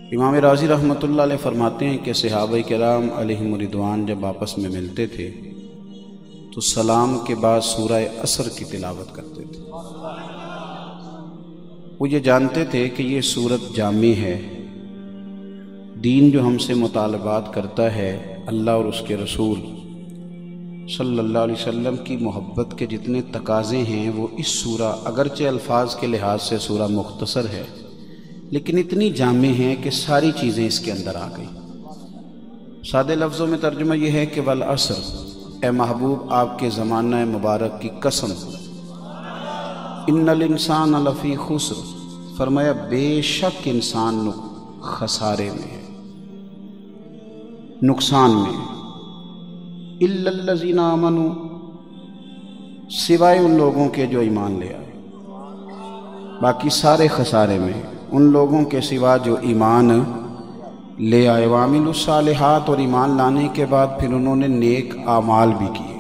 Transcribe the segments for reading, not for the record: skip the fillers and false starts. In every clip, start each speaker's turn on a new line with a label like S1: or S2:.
S1: امام راضی رحمۃ اللہ علیہ فرماتے ہیں کہ صحابہ کرام علیہم رضوان جب آپس میں ملتے تھے تو سلام کے بعد سورہ عصر کی تلاوت کرتے تھے۔ وہ یہ جانتے تھے کہ یہ سورت جامع ہے، دین جو ہم سے مطالبات کرتا ہے، اللہ اور اس کے رسول صلی اللہ علیہ وسلم کی محبت کے جتنے تقاضے ہیں وہ اس سورہ، اگرچہ الفاظ کے لحاظ سے سورہ مختصر ہے لیکن اتنی جامع ہیں کہ ساری چیزیں اس کے اندر آ گئی۔ سادے لفظوں میں ترجمہ یہ ہے کہ والعصر، اے محبوب آپ کے زمانہ مبارک کی قسم، ان الانسان لفی خسر، فرمایا بے شک انسان خسارے میں ہے، نقصان میں ہے، الا الذین آمنوا، سوائے ان لوگوں کے جو ایمان لے آئے، باقی سارے خسارے میں ہیں، ان لوگوں کے سوا جو ایمان لے آئے، وعملوا الصالحات، اور ایمان لانے کے بعد پھر انہوں نے نیک اعمال بھی کیے۔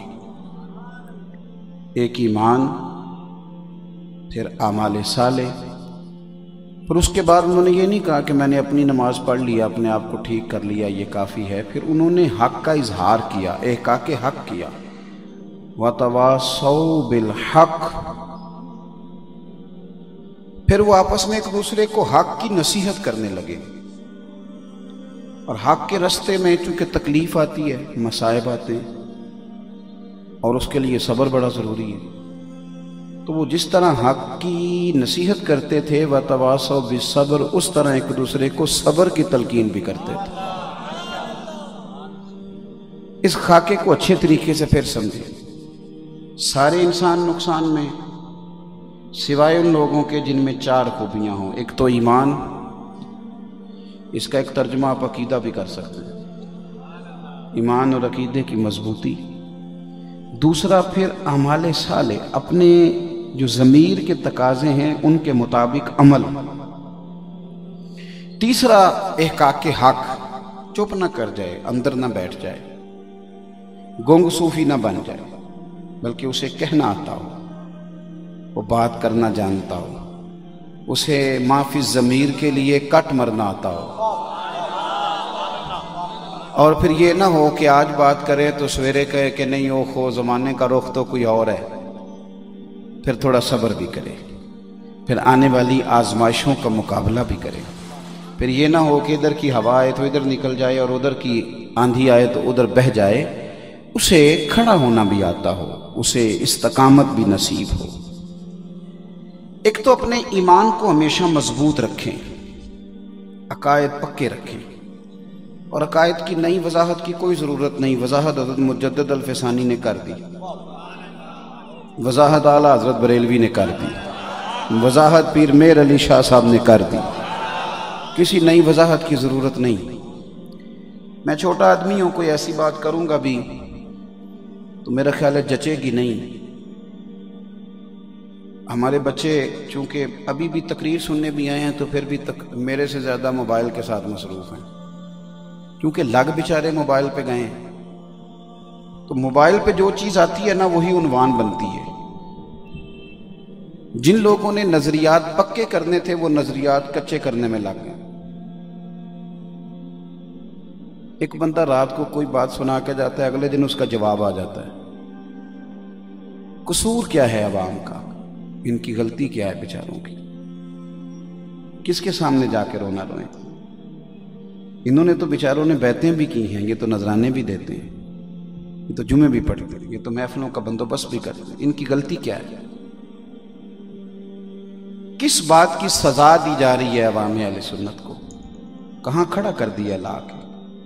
S1: ایک ایمان، پھر اعمال صالح، پھر اس کے بعد انہوں نے یہ نہیں کہا کہ میں نے اپنی نماز پڑھ لیا، اپنے آپ کو ٹھیک کر لیا، یہ کافی ہے، پھر انہوں نے حق کا اظہار کیا، احقاق حق کیا، وَتَوَاصَوْا بِالْحَقِّ، پھر وہ آپس میں ایک دوسرے کو حق کی نصیحت کرنے لگے۔ اور حق کے رستے میں چونکہ تکلیف آتی ہے، مصائب آتے ہیں، اور اس کے لیے صبر بڑا ضروری ہے، تو وہ جس طرح حق کی نصیحت کرتے تھے وَتَوَاصَوْا بِالصَّبْرِ، اس طرح ایک دوسرے کو صبر کی تلقین بھی کرتے تھے۔ اس خاکے کو اچھے طریقے سے پھر سمجھیں، سارے انسان نقصان میں سوائے ان لوگوں کے جن میں چار خوبیاں ہوں۔ ایک تو ایمان، اس کا ایک ترجمہ آپ عقیدہ بھی کر سکتے ہیں، ایمان اور عقیدے کی مضبوطی۔ دوسرا پھر اعمال صالح، اپنے جو ضمیر کے تقاضے ہیں ان کے مطابق عمل۔ تیسرا احقاق حق، چپ نہ کر جائے، اندر نہ بیٹھ جائے، گونگ صوفی نہ بن جائے، بلکہ اسے کہنا آتا ہو، وہ بات کرنا جانتا ہو، اسے ما فی الضمیر کے لیے کٹ مرنا آتا ہو، اور پھر یہ نہ ہو کہ آج بات کرے تو سویرے کہے کہ نہیں او خو زمانے کا رخ تو کوئی اور ہے، پھر تھوڑا صبر بھی کرے، پھر آنے والی آزمائشوں کا مقابلہ بھی کرے، پھر یہ نہ ہو کہ ادھر کی ہوا آئے تو ادھر نکل جائے اور ادھر کی آندھی آئے تو ادھر بہہ جائے، اسے کھڑا ہونا بھی آتا ہو، اسے استقامت بھی نصیب ہو۔ ایک تو اپنے ایمان کو ہمیشہ مضبوط رکھیں، عقائد پکے رکھیں، اور عقائد کی نئی وضاحت کی کوئی ضرورت نہیں، وضاحت حضرت مجدد الفسانی نے کر دی، وضاحت اعلیٰ حضرت بریلوی نے کر دی، وضاحت پیر میر علی شاہ صاحب نے کر دی، کسی نئی وضاحت کی ضرورت نہیں۔ میں چھوٹا آدمی ہوں، کوئی ایسی بات کروں گا بھی تو میرا خیال ہے جچے گی نہیں۔ ہمارے بچے چونکہ ابھی بھی تقریر سننے بھی آئے ہیں تو پھر بھی میرے سے زیادہ موبائل کے ساتھ مصروف ہیں، کیونکہ لگ بیچارے موبائل پہ گئے ہیں، تو موبائل پہ جو چیز آتی ہے نا وہی عنوان بنتی ہے۔ جن لوگوں نے نظریات پکے کرنے تھے وہ نظریات کچے کرنے میں لگ گئے۔ ایک بندہ رات کو کوئی بات سنا کے جاتا ہے، اگلے دن اس کا جواب آ جاتا ہے۔ قصور کیا ہے عوام کا؟ ان کی غلطی کیا ہے بیچاروں کی؟ کس کے سامنے جا کے رونا روئیں؟ انہوں نے تو بیچاروں نے بیعتیں بھی کی ہیں، یہ تو نذرانے بھی دیتے ہیں، یہ تو جمعے بھی پڑھتے ہیں، یہ تو محفلوں کا بندوبست بھی کرتے ہیں، ان کی غلطی کیا ہے؟ کس بات کی سزا دی جا رہی ہے عوام اہل سنت کو؟ کہاں کھڑا کر دیا لا کے؟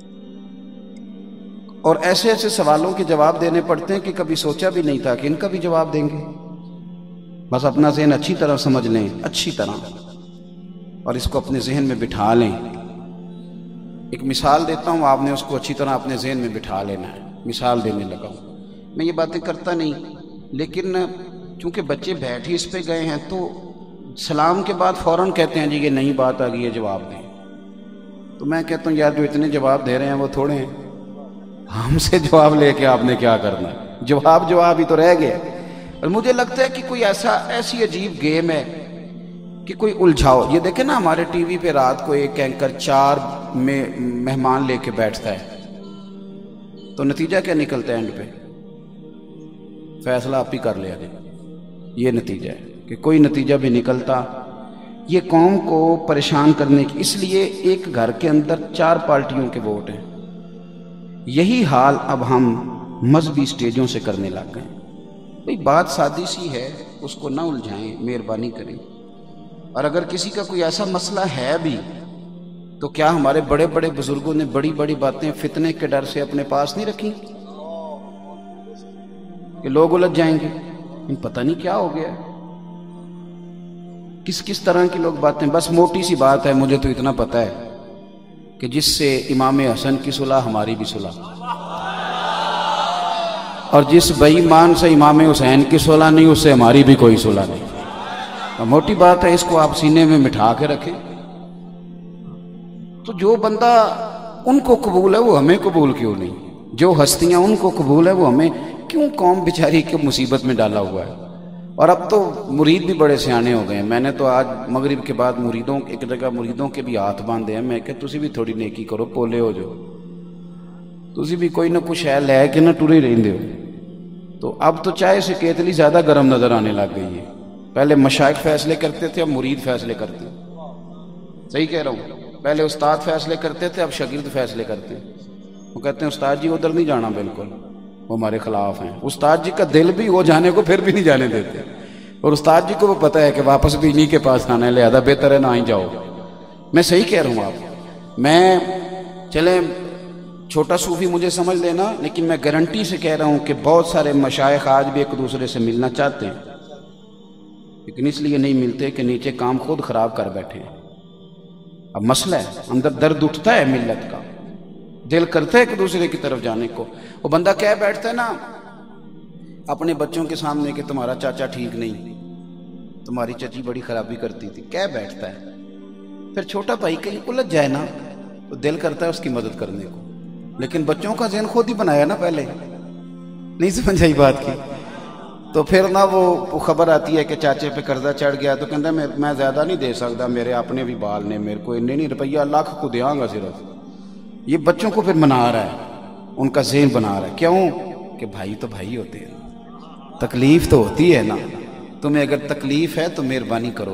S1: اور ایسے ایسے سوالوں کے جواب دینے پڑتے ہیں کہ کبھی سوچا بھی نہیں تھا کہ ان کا بھی جواب دیں گے۔ بس اپنا ذہن اچھی طرح سمجھ لیں، اچھی طرح، اور اس کو اپنے ذہن میں بٹھا لیں۔ ایک مثال دیتا ہوں، آپ نے اس کو اچھی طرح اپنے ذہن میں بٹھا لینا ہے۔ مثال دینے لگا ہوں، میں یہ باتیں کرتا نہیں، لیکن چونکہ بچے بیٹھ ہی اس پہ گئے ہیں تو سلام کے بعد فوراً کہتے ہیں جی یہ نئی بات آ گئی ہے، جواب دیں۔ تو میں کہتا ہوں یار جو اتنے جواب دے رہے ہیں وہ تھوڑے ہیں، ہم سے جواب لے کے آپ نے کیا کرنا ہے؟ جواب ہی تو رہ گئے۔ اور مجھے لگتا ہے کہ کوئی ایسی عجیب گیم ہے کہ کوئی الجھاؤ. یہ دیکھیں نا ہمارے ٹی وی پہ رات کو ایک اینکر 4 مہمان لے کے بیٹھتا ہے تو نتیجہ کیا نکلتا ہے؟ اینڈ پہ فیصلہ آپ ہی کر لیا جائے. یہ نتیجہ ہے کہ کوئی نتیجہ بھی نکلتا. یہ قوم کو پریشان کرنے کی، اس لیے ایک گھر کے اندر 4 پارٹیوں کے ووٹ ہیں. یہی حال اب ہم مذہبی سٹیجوں سے کرنے لگ گئے. بھئی بات سادی سی ہے، اس کو نہ الجھائیں، مہربانی کریں. اور اگر کسی کا کوئی ایسا مسئلہ ہے بھی تو کیا ہمارے بڑے بڑے بزرگوں نے بڑی بڑی باتیں فتنے کے ڈر سے اپنے پاس نہیں رکھی کہ لوگ الجھ جائیں گے؟ پتہ نہیں کیا ہو گیا، کس طرح کی لوگ باتیں. بس موٹی سی بات ہے، مجھے تو اتنا پتہ ہے کہ جس سے امام حسن کی صلح ہماری بھی صلح، اور جس بے ایمان سے امام حسین کی صلح نہیں اس سے ہماری بھی کوئی صلح نہیں. موٹی بات ہے، اس کو آپ سینے میں مٹھا کے رکھیں. تو جو بندہ ان کو قبول ہے وہ ہمیں قبول کیوں نہیں؟ جو ہستیاں ان کو قبول ہے وہ ہمیں کیوں قوم بیچاری کے مصیبت میں ڈالا ہوا ہے؟ اور اب تو مرید بھی بڑے سیانے ہو گئے ہیں. میں نے تو آج مغرب کے بعد مریدوں ایک جگہ مریدوں کے بھی ہاتھ باندھے ہیں. میں کہ تسی بھی تھوڑی نیکی کرو، پولے ہو جو تسی بھی کوئی نہ کچھ ہے لے کے نہ ٹرے رہندے ہو. تو اب تو چائے سے کیتلی زیادہ گرم نظر آنے لگ گئی ہے. پہلے مشائخ فیصلے کرتے تھے، اب مرید فیصلے کرتے ہیں. صحیح کہہ رہا ہوں؟ پہلے استاد فیصلے کرتے تھے، اب شاگرد فیصلے کرتے ہیں. وہ کہتے ہیں استاد جی ادھر نہیں جانا، بالکل وہ ہمارے خلاف ہیں. استاد جی کا دل بھی وہ جانے کو پھر بھی نہیں جانے دیتے، اور استاد جی کو وہ پتہ ہے کہ واپس بھی انہی کے پاس آنا ہے، لہذا بہتر ہے نہ ہی جاؤ. میں صحیح کہہ رہا ہوں آپ؟ میں چلیں چھوٹا صوفی مجھے سمجھ لینا، لیکن میں گارنٹی سے کہہ رہا ہوں کہ بہت سارے مشائخ آج بھی ایک دوسرے سے ملنا چاہتے ہیں، لیکن اس لیے نہیں ملتے کہ نیچے کام خود خراب کر بیٹھے ہیں. اب مسئلہ ہے، اندر درد اٹھتا ہے ملت کا، دل کرتا ہے ایک دوسرے کی طرف جانے کو. وہ بندہ کہہ بیٹھتا ہے نا اپنے بچوں کے سامنے کہ تمہارا چاچا ٹھیک نہیں، تمہاری چچی بڑی خرابی کرتی تھی، کہہ بیٹھتا ہے. پھر چھوٹا بھائی کہیں الجھ جائے نا تو دل کرتا ہے اس کی مدد کرنے کو، لیکن بچوں کا ذہن خود ہی بنایا نا پہلے. نہیں سمجھ آئی بات کی؟ تو پھر نہ وہ خبر آتی ہے کہ چاچے پہ قرضہ چڑھ گیا تو کہتا ہے میں زیادہ نہیں دے سکتا، میرے اپنے بھی بال نے، میرے کو نہیں روپیہ لاکھ کو دیاں گا صرف. یہ بچوں کو پھر منا رہا ہے، ان کا ذہن بنا رہا ہے. کیوں؟ کہ بھائی تو بھائی ہوتے ہیں، تکلیف تو ہوتی ہے نا. تمہیں اگر تکلیف ہے تو مہربانی کرو.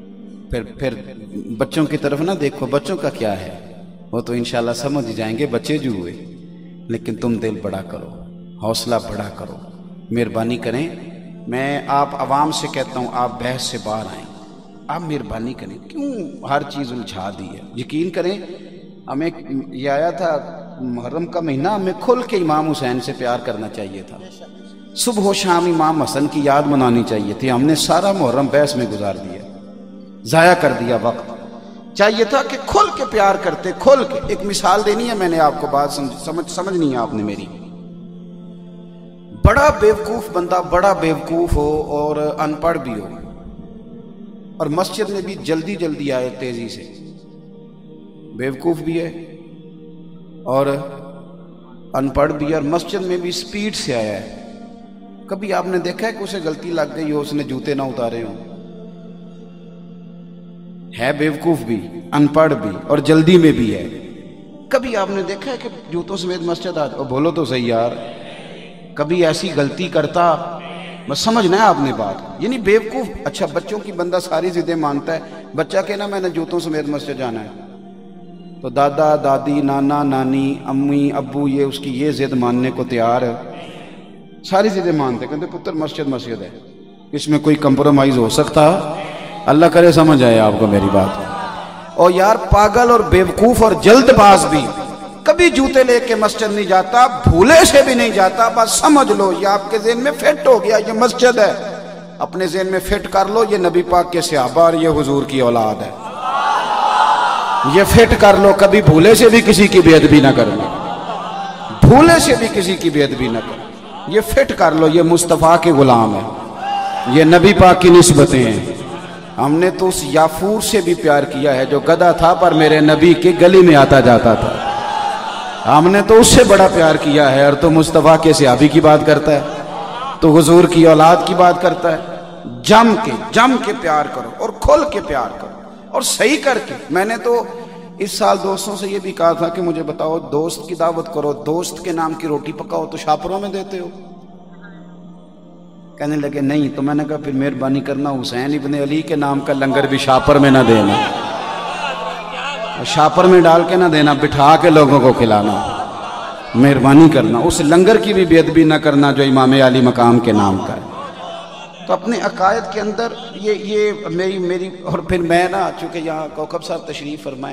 S1: پھر بچوں کی طرف نہ دیکھو، بچوں کا کیا ہے، وہ تو انشاءاللہ سمجھ جائیں گے، بچے جو ہوئے. لیکن تم دل بڑا کرو، حوصلہ بڑا کرو، مہربانی کریں. میں آپ عوام سے کہتا ہوں آپ بحث سے باہر آئیں، آپ مہربانی کریں. کیوں ہر چیز الجھا دی ہے؟ یقین کریں ہمیں یہ آیا تھا محرم کا مہینہ، ہمیں کھل کے امام حسین سے پیار کرنا چاہیے تھا. صبح و شام امام حسن کی یاد منانی چاہیے تھی. ہم نے سارا محرم بحث میں گزار دیا، ضائع کر دیا وقت. چاہیے تھا کہ کھل کے پیار کرتے، کھل کے. ایک مثال دینی ہے میں نے آپ کو، بات سمجھنی ہے آپ نے میری. بڑا بیوقوف بندہ، بڑا بیوقوف ہو اور ان پڑھ بھی ہو، اور مسجد میں بھی جلدی جلدی آئے، تیزی سے. بیوقوف بھی ہے اور ان پڑھ بھی ہے، اور مسجد میں بھی سپیڈ سے آیا ہے. کبھی آپ نے دیکھا ہے کہ اسے غلطی لگ گئی ہو، اس نے جوتے نہ اتارے ہوں؟ ہے بیوقوف بھی، ان پڑھ بھی، اور جلدی میں بھی ہے. کبھی آپ نے دیکھا ہے کہ جوتوں سمیت مسجد آتا؟ بولو تو صحیح یار. کبھی ایسی غلطی کرتا؟ بس سمجھنا ہے آپ نے بات. یعنی بیوقوف. اچھا بچوں کی بندہ ساری ضدیں مانتا ہے. بچہ کہنا میں نے جوتوں سمیت مسجد جانا ہے تو دادا دادی نانا نانی امی ابو یہ اس کی یہ ضد ماننے کو تیار ہے. ساری ضدیں مانتے، کہتے پتر مسجد ہے، اس میں کوئی کمپرومائز ہو سکتا؟ اللہ کرے سمجھ آئے آپ کو میری بات. اور یار پاگل اور بیوقوف اور جلد باز بھی کبھی جوتے لے کے مسجد نہیں جاتا، بھولے سے بھی نہیں جاتا. بس سمجھ لو یہ آپ کے ذہن میں فٹ ہو گیا، یہ مسجد ہے. اپنے ذہن میں فٹ کر لو یہ نبی پاک کے صحابہ اور یہ حضور کی اولاد ہے. یہ فٹ کر لو، کبھی بھولے سے بھی کسی کی بے ادبی نہ کرنا، بھولے سے بھی کسی کی بے ادبی نہ کرنا. یہ فٹ کر لو یہ مصطفیٰ کے غلام ہے، یہ نبی پاک کی نسبتیں ہیں. ہم نے تو اس یافور سے بھی پیار کیا ہے جو گدھا تھا پر میرے نبی کی گلی میں آتا جاتا تھا. ہم نے تو اس سے بڑا پیار کیا ہے، اور تو مصطفیٰ کے صحابی کی بات کرتا ہے، تو حضور کی اولاد کی بات کرتا ہے. جم کے پیار کرو. اور کھل کے پیار کرو اور صحیح کر کے. میں نے تو اس سال دوستوں سے یہ بھی کہا تھا کہ مجھے بتاؤ دوست کی دعوت کرو, دوست کے نام کی روٹی پکاؤ تو شاپروں میں دیتے ہو؟ کہنے لگے نہیں. تو میں نے کہا پھر مہربانی کرنا حسین ابن علی کے نام کا لنگر بھی شاپر میں نہ دینا, شاپر میں ڈال کے نہ دینا, بٹھا کے لوگوں کو کھلانا, مہربانی کرنا. اس لنگر کی بھی بے ادبی نہ کرنا جو امام علی مقام کے نام کا ہے. تو اپنے عقائد کے اندر یہ میری اور پھر میں نا, چونکہ یہاں کوکب صاحب تشریف فرمائیں,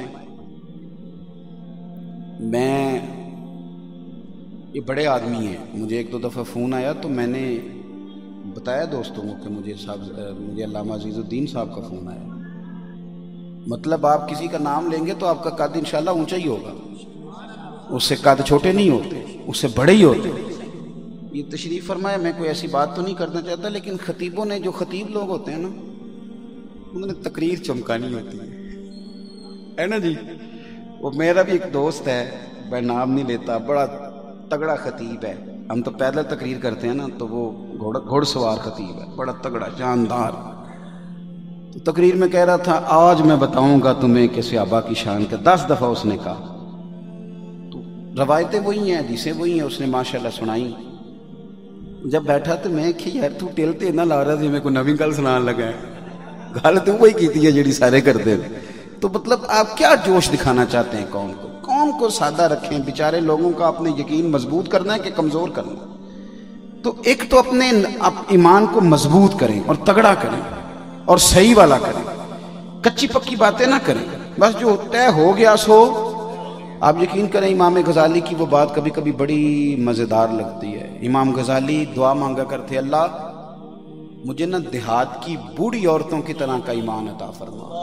S1: میں یہ بڑے آدمی ہیں, مجھے ایک دو دفعہ فون آیا تو میں نے بتایا دوستوں کو کہ مجھے علامہ عزیز الدین صاحب کا فون آیا. مطلب آپ کسی کا نام لیں گے تو آپ کا قد انشاءاللہ اونچا ہی ہوگا, اس سے قد چھوٹے نہیں ہوتے, اس سے بڑے ہی ہوتے. یہ تشریف فرمایا, میں کوئی ایسی بات تو نہیں کرنا چاہتا, لیکن خطیبوں نے, جو خطیب لوگ ہوتے ہیں نا, انہوں نے تقریر چمکانی ہوتی ہے نا جی. وہ میرا بھی ایک دوست ہے, میں نام نہیں لیتا, بڑا تگڑا خطیب ہے. ہم تو پیدل تقریر کرتے ہیں نا, تو وہ گھوڑ سوار خطیب ہے, بڑا تگڑا جاندار. تو تقریر میں کہہ رہا تھا آج میں بتاؤں گا تمہیں کہ صحابہ کی شان کا. 10 دفعہ اس نے کہا. تو روایتیں وہی ہیں, حدیثیں وہی ہیں, اس نے ماشاءاللہ سنائی. جب بیٹھا تو میں کہ یار تو ٹلتے نہ لا رہا تھی, میں کو نویں گل سنان لگا ہے, گل تو وہی کیتی ہے جیڑی سارے کرتے ہیں. تو مطلب آپ کیا جوش دکھانا چاہتے ہیں قوم کو؟ قوم کو سادہ رکھیں, بیچارے لوگوں کا اپنے یقین مضبوط کرنا ہے کہ کمزور کرنا. تو ایک تو اپنے ایمان کو مضبوط کریں اور تگڑا کریں اور صحیح والا کریں, کچی پکی باتیں نہ کریں. بس جو طے ہو گیا سو. آپ یقین کریں امام غزالی کی وہ بات کبھی کبھی بڑی مزیدار لگتی ہے. امام غزالی دعا مانگا کرتے, اللہ مجھے نہ دیہات کی بوڑھی عورتوں کی طرح کا ایمان عطا فرما,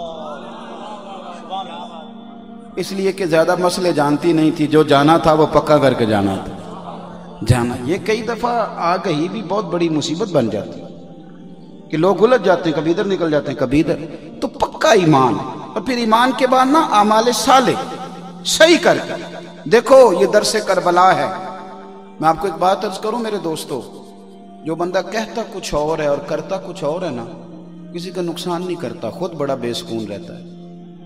S1: اس لیے کہ زیادہ مسئلے جانتی نہیں تھی, جو جانا تھا وہ پکا کر کے جانا تھا. یہ کئی دفعہ آ گئی بھی بہت بڑی مصیبت بن جاتی کہ لوگ الجھ جاتے ہیں, کبھی ادھر نکل جاتے ہیں کبھی ادھر. تو پکا ایمان, اور پھر ایمان کے بعد نا اعمال صالح صحیح کر کے. دیکھو یہ درس کربلا ہے. میں آپ کو ایک بات عرض کروں میرے دوستو, جو بندہ کہتا کچھ اور ہے اور کرتا کچھ اور ہے نا, کسی کا نقصان نہیں کرتا, خود بڑا بے سکون رہتا ہے.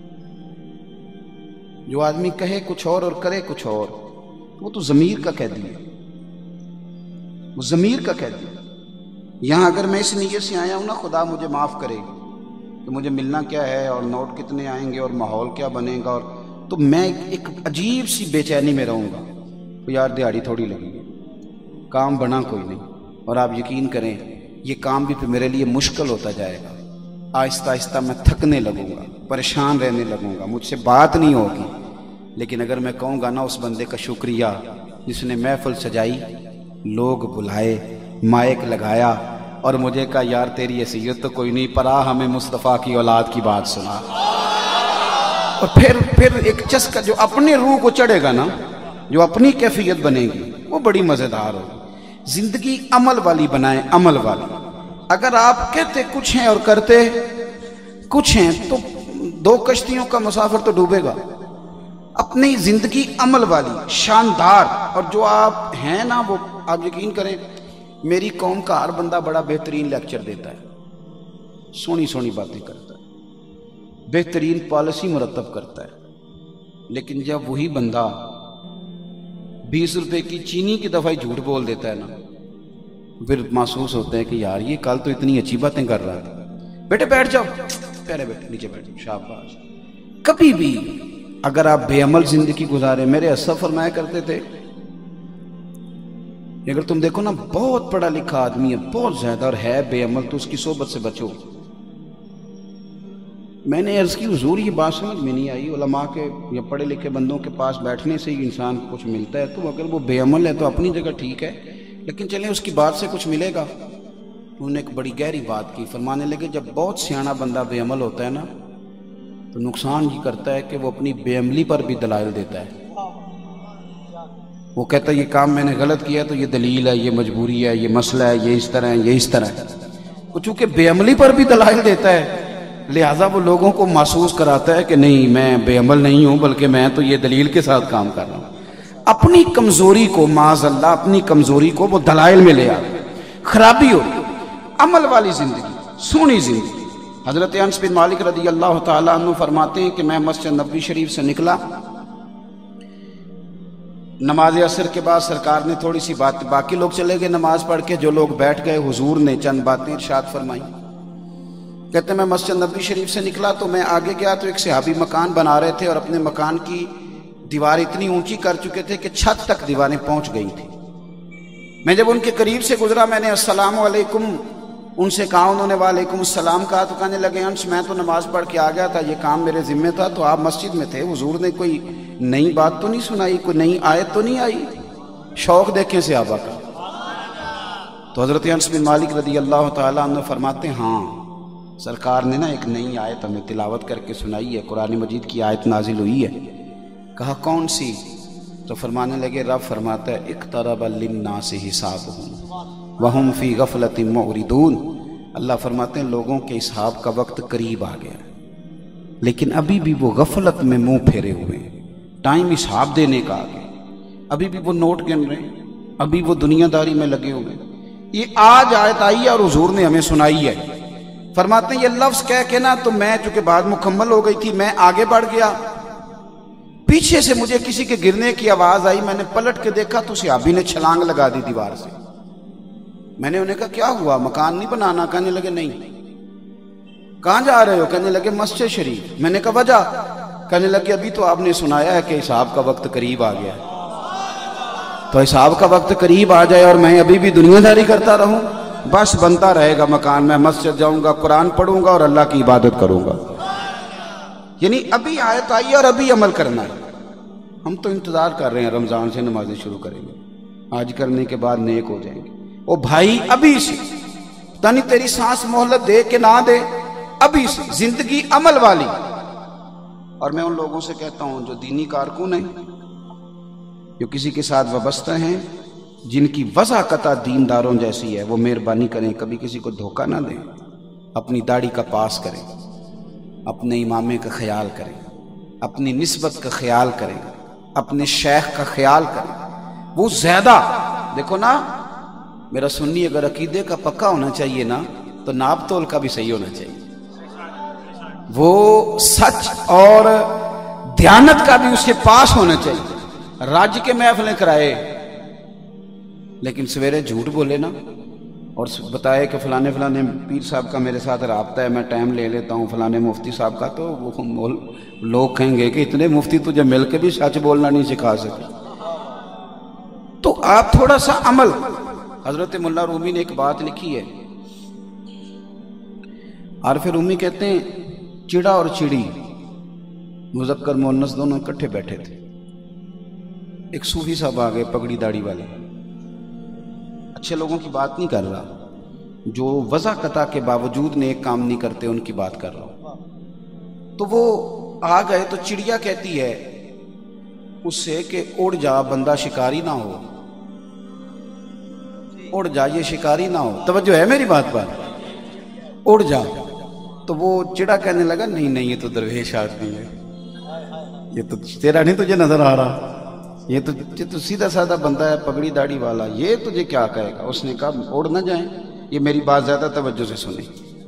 S1: جو آدمی کہے کچھ اور کرے کچھ اور, وہ تو ضمیر کا قیدی ہے, وہ ضمیر کا قیدی ہے. یہاں اگر میں اس نیت سے آیا ہوں نا خدا مجھے معاف کرے کہ مجھے ملنا کیا ہے اور نوٹ کتنے آئیں گے اور ماحول کیا بنے گا, اور تو میں ایک عجیب سی بے چینی میں رہوں گا. تو یار دیہڑی تھوڑی لگی ہے, کام بنا کوئی نہیں. اور آپ یقین کریں یہ کام بھی پھر میرے لیے مشکل ہوتا جائے گا. آہستہ آہستہ میں تھکنے لگوں گا, پریشان رہنے لگوں گا, مجھ سے بات نہیں ہوگی. لیکن اگر میں کہوں گا نا اس بندے کا شکریہ جس نے محفل سجائی, لوگ بلائے, مائک لگایا اور مجھے کہا یار تیری حیثیت تو کوئی نہیں, پرا ہمیں مصطفیٰ کی اولاد کی بات سنا. اور پھر ایک چسکا جو اپنے روح کو چڑھے گا نا, جو اپنی کیفیت بنے گی وہ بڑی مزیدار ہوگی. زندگی عمل والی بنائیں, عمل والی. اگر آپ کہتے کچھ ہیں اور کرتے کچھ ہیں تو 2 کشتیوں کا مسافر تو ڈوبے گا. اپنی زندگی عمل والی شاندار. اور جو آپ ہیں نا وہ آپ یقین کریں میری قوم کا ہر بندہ بڑا بہترین لیکچر دیتا ہے, سونی سونی باتیں کرتا ہے, بہترین پالیسی مرتب کرتا ہے. لیکن جب وہی بندہ 20 روپے کی چینی کی دفعہ جھوٹ بول دیتا ہے نا, پھر محسوس ہوتا ہے کہ یار یہ کل تو اتنی اچھی باتیں کر رہا تھا. بیٹے بیٹھ جاؤ, پہلے بیٹھے نیچے بیٹھ جاؤ, شاباش. کبھی بھی اگر آپ بے عمل زندگی گزارے, میرے اسف فرمایا کرتے تھے اگر تم دیکھو نا بہت پڑھا لکھا آدمی ہے بہت زیادہ اور ہے بے عمل, تو اس کی صحبت سے بچو. میں نے عرض کی حضور یہ بات سمجھ میں نہیں آئی, علماء کے یا پڑھے لکھے بندوں کے پاس بیٹھنے سے ہی انسان کو کچھ ملتا ہے. تو اگر وہ بے عمل ہے تو اپنی جگہ ٹھیک ہے, لیکن چلیں اس کی بات سے کچھ ملے گا. انہوں نے ایک بڑی گہری بات کی, فرمانے لگے جب بہت سیاںا بندہ بے عمل ہوتا ہے نا تو نقصان یہ کرتا ہے کہ وہ اپنی بے عملی پر بھی دلائل دیتا ہے. وہ کہتا ہے یہ کام میں نے غلط کیا تو یہ دلیل ہے, یہ مجبوری ہے, یہ مسئلہ ہے, یہ اس طرح ہے, یہ اس طرح ہے. وہ چونکہ بے عملی پر بھی دلائل دیتا ہے لہٰذا وہ لوگوں کو محسوس کراتا ہے کہ نہیں میں بے عمل نہیں ہوں بلکہ میں تو یہ دلیل کے ساتھ کام کر رہا ہوں. اپنی کمزوری کو معاذ اللہ اپنی کمزوری کو وہ دلائل میں لے آتے. خرابی ہو عمل والی زندگی, سونی زندگی, حضرت انس بن مالک رضی اللہ تعالیٰ عنہ فرماتے ہیں کہ میں مسجد نبوی شریف سے نکلا، نماز عصر کے بعد سرکار نے تھوڑی سی بات، باقی لوگ چلے گئے نماز پڑھ کے، جو لوگ بیٹھ گئے حضور نے چند باتیں ارشاد فرمائی۔ کہتے ہیں میں مسجد نبوی شریف سے نکلا تو میں آگے گیا تو ایک صحابی مکان بنا رہے تھے اور اپنے مکان کی دیوار اتنی اونچی کر چکے تھے کہ چھت تک دیواریں پہنچ گئی تھیں۔ میں جب ان کے قریب سے گزرا میں نے السلام علیکم ان سے کہا، انہوں نے وعلیکم السلام کہا، تو کہنے لگے انس میں تو نماز پڑھ کے آ گیا تھا، یہ کام میرے ذمہ تھا، تو آپ مسجد میں تھے، حضور نے کوئی نئی بات تو نہیں سنائی، کوئی نئی آیت تو نہیں آئی؟ شوق دیکھیں صحابہ کا۔ تو حضرت انس بن مالک رضی اللہ تعالیٰ عنہ فرماتے ہیں ہاں سرکار نے نا ایک نئی آیت ہمیں تلاوت کر کے سنائی ہے، قرآن مجید کی آیت نازل ہوئی ہے۔ کہا کون سی؟ تو فرمانے لگے رب فرماتا ہے اقترب للناس حسابهم وهم فی غفلۃ معرضون، اللہ فرماتے ہیں لوگوں کے حساب کا وقت قریب آ گیا لیکن ابھی بھی وہ غفلت میں منہ پھیرے ہوئے ہیں، ٹائم حساب دینے کا آ گیا، ابھی بھی وہ نوٹ گن رہے ہیں، ابھی وہ دنیا داری میں لگے ہوئے ہیں۔ یہ آج آیت آئی ہے اور حضور نے ہمیں سنائی ہے۔ فرماتے ہیں یہ لفظ کہہ کے نا تو میں چونکہ بات مکمل ہو گئی تھی، میں آگے بڑھ گیا، پیچھے سے مجھے کسی کے گرنے کی آواز آئی، میں نے پلٹ کے دیکھا تو صحابی نے چھلانگ لگا دی دیوار سے۔ میں نے انہیں کہا کیا ہوا، مکان نہیں بنانا؟ کہنے لگے نہیں۔ کہاں جا رہے ہو؟ کہنے لگے مسجد شریف۔ میں نے کہا وجہ؟ کہنے لگے ابھی تو آپ نے سنایا ہے کہ حساب کا وقت قریب آ گیا ہے، تو حساب کا وقت قریب آ جائے اور میں ابھی بھی دنیا داری کرتا رہوں، بس بنتا رہے گا مکان، میں مسجد جاؤں گا، قرآن پڑھوں گا اور اللہ کی عبادت کروں گا۔ یعنی ابھی آیت آئی اور ابھی عمل کرنا ہے۔ ہم تو انتظار کر رہے ہیں رمضان سے نمازیں شروع کریں گے، آج کرنے کے بعد نیک ہو جائیں گے۔ او بھائی ابھی سے، پتہ نہیں تیری سانس مہلت دے کہ نہ دے، ابھی سے زندگی عمل والی۔ اور میں ان لوگوں سے کہتا ہوں جو دینی کارکن ہیں، جو کسی کے ساتھ وابستہ ہیں، جن کی وضاحت دینداروں جیسی ہے، وہ مہربانی کریں کبھی کسی کو دھوکہ نہ دیں، اپنی داڑھی کا پاس کریں، اپنے امامے کا خیال کریں، اپنی نسبت کا خیال کریں، اپنے شیخ کا خیال کریں۔ وہ زیادہ دیکھو نا، میرا سنی اگر عقیدے کا پکا ہونا چاہیے نا تو ناپ تول کا بھی صحیح ہونا چاہیے، وہ سچ اور دیانت کا بھی اس کے پاس ہونا چاہیے۔ راج کے محفلیں کرائے لیکن سویرے جھوٹ بولے نا اور بتائے کہ فلانے فلانے پیر صاحب کا میرے ساتھ رابطہ ہے، میں ٹائم لے لیتا ہوں فلانے مفتی صاحب کا، تو وہ لوگ کہیں گے کہ اتنے مفتی تجھے مل کے بھی سچ بولنا نہیں سکھا سکے۔ تو آپ تھوڑا سا عمل، حضرت ملا رومی نے ایک بات لکھی ہے، عارف رومی کہتے ہیں چڑا اور چڑی مذکر مؤنث دونوں اکٹھے بیٹھے تھے، ایک صوفی صاحب آ گئے پگڑی داڑھی والے، اچھے لوگوں کی بات نہیں کر رہا، جو وضع قطع کے باوجود نیک کام نہیں کرتے ان کی بات کر رہا ہوں۔ تو وہ آ گئے تو چڑیا کہتی ہے اس سے کہ اڑ جا بندہ شکاری نہ ہو، اڑ جا یہ شکاری نہ ہو، توجہ ہے میری بات پر، اڑ جا۔ تو وہ چڑا کہنے لگا نہیں نہیں یہ تو درویش آدمی ہے، یہ تو تیرا نہیں تجھے نظر آ رہا، یہ تو سیدھا سادہ بندہ ہے پگڑی داڑھی والا، یہ تجھے کیا کہے گا۔ اس نے کہا اڑ نہ جائیں، یہ میری بات زیادہ توجہ سے سنیں،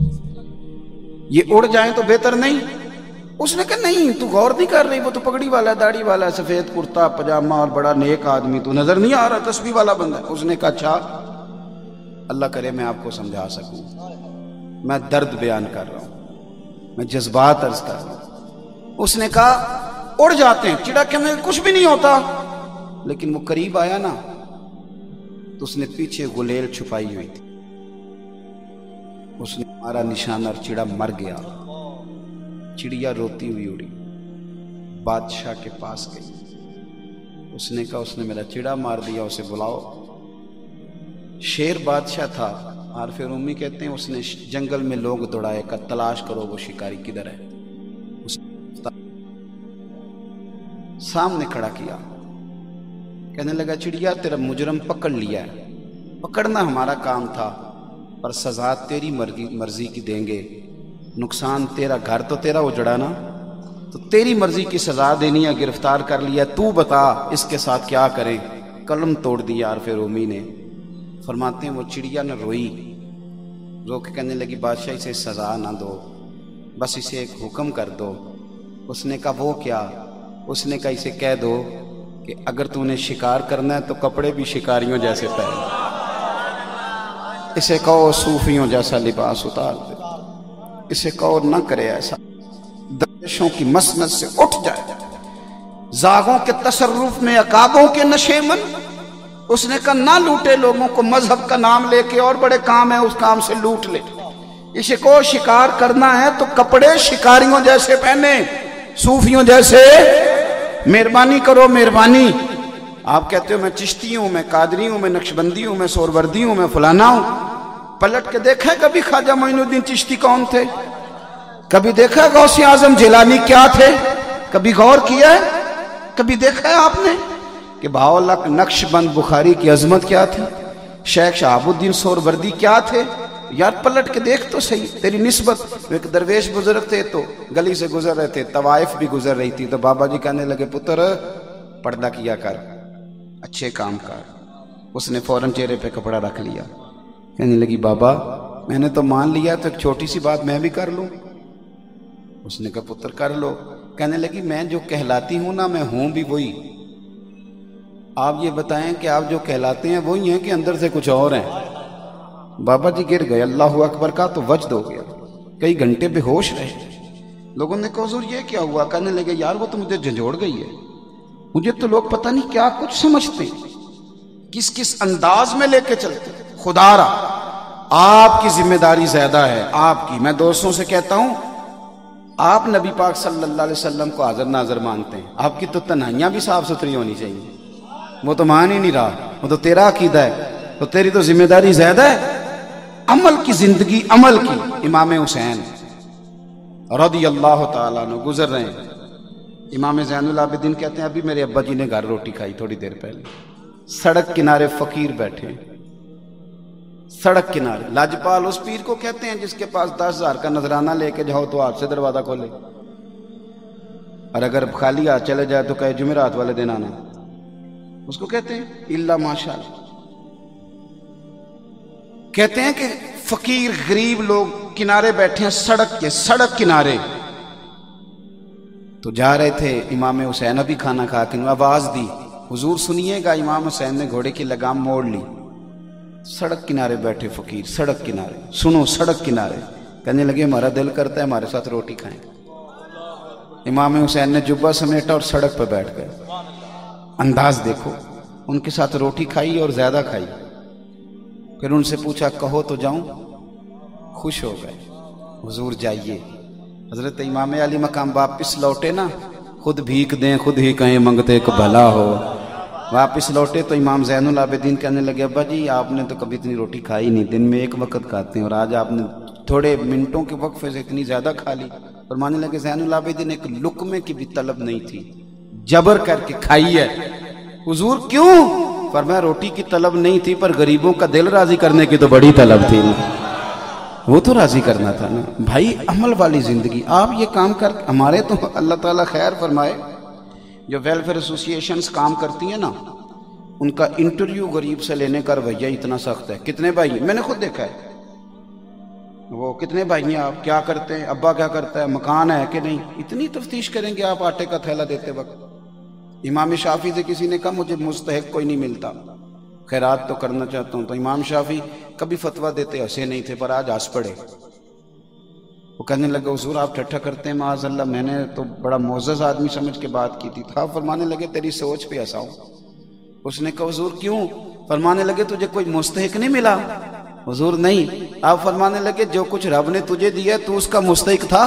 S1: یہ اڑ جائیں تو بہتر نہیں؟ اس نے کہا نہیں تو غور نہیں کر رہی، وہ تو پگڑی والا ہے، داڑھی والا ہے، سفید کرتا پجامہ اور بڑا نیک آدمی، تو نظر نہیں آ رہا تسبیح والا بندہ ہے۔ اس نے کہا اچھا اللہ کرے میں آپ کو سمجھا سکوں، میں درد بیان کر رہا ہوں، میں جذبات عرض کر رہا ہوں۔ اس نے کہا اڑ جاتے ہیں، چڑا کہ میں کچھ بھی نہیں ہوتا، لیکن وہ قریب آیا نا تو اس نے پیچھے غلیل چھپائی ہوئی تھی، اس نے ہمارا نشانہ اور چڑا مر گیا۔ چڑیا روتی ہوئی اڑی، بادشاہ کے پاس گئی، اس نے کہا اس نے میرا چڑا مار دیا، اسے بلاؤ۔ شیر بادشاہ تھا، عارف رومی کہتے ہیں اس نے جنگل میں لوگ دوڑائے، کا تلاش کرو وہ شکاری کدھر ہے، سامنے کھڑا کیا، کہنے لگا چڑیا تیرا مجرم پکڑ لیا ہے، پکڑنا ہمارا کام تھا پر سزا تیری مرضی کی دیں گے، نقصان تیرا، گھر تو تیرا اجڑا نا، تو تیری مرضی کی سزا دینی ہے، گرفتار کر لیا، تو بتا اس کے ساتھ کیا کریں۔ قلم توڑ دیا عارف رومی نے۔ فرماتے ہیں وہ چڑیا نہ روئی، رو کے کہنے لگی بادشاہ اسے سزا نہ دو، بس اسے ایک حکم کر دو۔ اس نے کہا وہ کیا؟ اس نے کہا اسے کہہ دو کہ اگر تو نے شکار کرنا ہے تو کپڑے بھی شکاریوں جیسے پہن، اسے کہو صوفیوں جیسا لباس اتار دے، اسے کہو نہ کرے ایسا، درویشوں کی مسند سے اٹھ جائے، زاغوں کے تصرف میں عقابوں کے نشے من۔ اس نے کہا نہ لوٹے لوگوں کو، مذہب کا نام لے کے اور بڑے کام ہیں اس کام سے لوٹ لے۔ اسے کو شکار کرنا ہے تو کپڑے شکاریوں جیسے پہنے، صوفیوں جیسے۔ مہربانی کرو مہربانی۔ آپ کہتے ہو میں چشتی ہوں، میں قادری ہوں، میں نقشبندی ہوں، میں سوروردی ہوں، میں فلانا ہوں۔ پلٹ کے دیکھا کبھی خواجہ معین الدین چشتی کون تھے؟ کبھی دیکھا غوث اعظم جیلانی کیا تھے؟ کبھی غور کیا ہے؟ کبھی دیکھا ہے آپ نے کہ بہاؤاللہ نقشبند بخاری کی عظمت کیا تھی؟ شیخ شہاب الدین سوروردی کیا تھے؟ یار پلٹ کے دیکھ تو صحیح۔ تیری نسبت ایک درویش بزرگ تھے تو گلی سے گزر رہے تھے، طوائف بھی گزر رہی تھی، تو بابا جی کہنے لگے پتر پردہ کیا کر، اچھے کام کر۔ اس نے فوراً چہرے پہ کپڑا رکھ لیا، کہنے لگی بابا میں نے تو مان لیا، تو ایک چھوٹی سی بات میں بھی کر لوں؟ اس نے کہا پتر کر لو۔ کہنے لگی میں جو کہلاتی ہوں نا، میں ہوں بھی وہی۔ آپ یہ بتائیں کہ آپ جو کہلاتے ہیں وہی ہیں کہ اندر سے کچھ اور ہیں؟ بابا جی گر گئے، اللہ اکبر کا تو وجد ہو گیا، کئی گھنٹے بے ہوش رہے۔ لوگوں نے کہا حضور یہ کیا ہوا؟ کہنے لگے یار وہ تو مجھے جھنجھوڑ گئی ہے، مجھے تو لوگ پتہ نہیں کیا کچھ سمجھتے، کس کس انداز میں لے کے چلتے۔ خدا را آپ کی ذمہ داری زیادہ ہے، آپ کی۔ میں دوستوں سے کہتا ہوں آپ نبی پاک صلی اللہ علیہ وسلم کو حاضر ناظر مانتے ہیں، آپ کی تو تنہائیاں بھی صاف ستھری ہونی چاہیے۔ وہ تو مان ہی نہیں رہا، وہ تو تیرا عقیدہ ہے، تو تیری تو ذمہ داری زیادہ ہے۔ عمل کی زندگی، عمل کی۔ امام حسین رضی اللہ تعالیٰ عنہ گزر رہے ہیں، امام زین العابدین کہتے ہیں ابھی میرے ابا جی نے گھر روٹی کھائی تھوڑی دیر پہلے، سڑک کنارے فقیر بیٹھے ہیں، سڑک کنارے۔ لاجپال اس پیر کو کہتے ہیں جس کے پاس 10,000 کا نذرانہ لے کے جاؤ تو ہاتھ سے دروازہ کھولے، اور اگر خالی ہاتھ چلے جائے تو کہے جمعرات والے دن آنا، اس کو کہتے ہیں الا ماشاءاللہ۔ کہتے ہیں کہ فقیر غریب لوگ کنارے بیٹھے ہیں سڑک کنارے۔ تو جا رہے تھے امام حسین ابھی کھانا کھا کے، آواز دی حضور سنیے گا۔ امام حسین نے گھوڑے کی لگام موڑ لی، سڑک کنارے بیٹھے فقیر، سڑک کنارے، سنو سڑک کنارے۔ کہنے لگے ہمارا دل کرتا ہے ہمارے ساتھ روٹی کھائیں۔ امام حسین نے جبہ سمیٹا اور سڑک پہ بیٹھ گئے۔ انداز دیکھو، ان کے ساتھ روٹی کھائی اور زیادہ کھائی۔ پھر ان سے پوچھا کہو تو جاؤں؟ خوش ہو گئے، حضور جائیے۔ حضرت امام علی مقام واپس لوٹے نا، خود بھیک دیں خود ہی کہیں منگتے کو بھلا ہو۔ واپس لوٹے تو امام زین العابدین کہنے لگے ابا جی آپ نے تو کبھی اتنی روٹی کھائی نہیں، دن میں ایک وقت کھاتے ہیں، اور آج آپ نے تھوڑے منٹوں کے وقفے سے اتنی زیادہ کھا لی۔ اور ماننے لگے زین العابدین ایک لقمے کی بھی طلب نہیں تھی، جبر کر کے کھائی ہے۔ حضور کیوں؟ فرمایا روٹی کی طلب نہیں تھی پر غریبوں کا دل راضی کرنے کی تو بڑی طلب تھی نا، وہ تو راضی کرنا تھا نا۔ بھائی عمل والی زندگی، آپ یہ کام کر، ہمارے تو اللہ تعالیٰ خیر فرمائے جو ویلفیئر ایسوسی ایشنز کام کرتی ہیں نا، ان کا انٹرویو غریب سے لینے کا رویہ اتنا سخت ہے۔ کتنے بھائی؟ میں نے خود دیکھا ہے، وہ کتنے بھائی ہیں آپ، کیا کرتے ہیں، ابا کیا کرتا ہے، مکان ہے کہ نہیں، اتنی تفتیش کریں گے آپ آٹے کا تھیلا دیتے وقت۔ امام شافعی سے کسی نے کہا مجھے مستحق کوئی نہیں ملتا، خیرات تو کرنا چاہتا ہوں، تو امام شافعی کبھی فتویٰ دیتے ہنسے نہیں تھے پر آج ہنس پڑے۔ وہ کہنے لگے حضور آپ ٹھٹھا کرتے ہیں معاذ اللہ، میں نے تو بڑا معزز آدمی سمجھ کے بات کی تھی۔ تھا فرمانے لگے تیری سوچ پہ ہنساؤں۔ اس نے کہا حضور کیوں؟ فرمانے لگے تجھے کوئی مستحق نہیں ملا؟ حضور نہیں۔ آپ فرمانے لگے جو کچھ رب نے تجھے دیا تو اس کا مستحق تھا،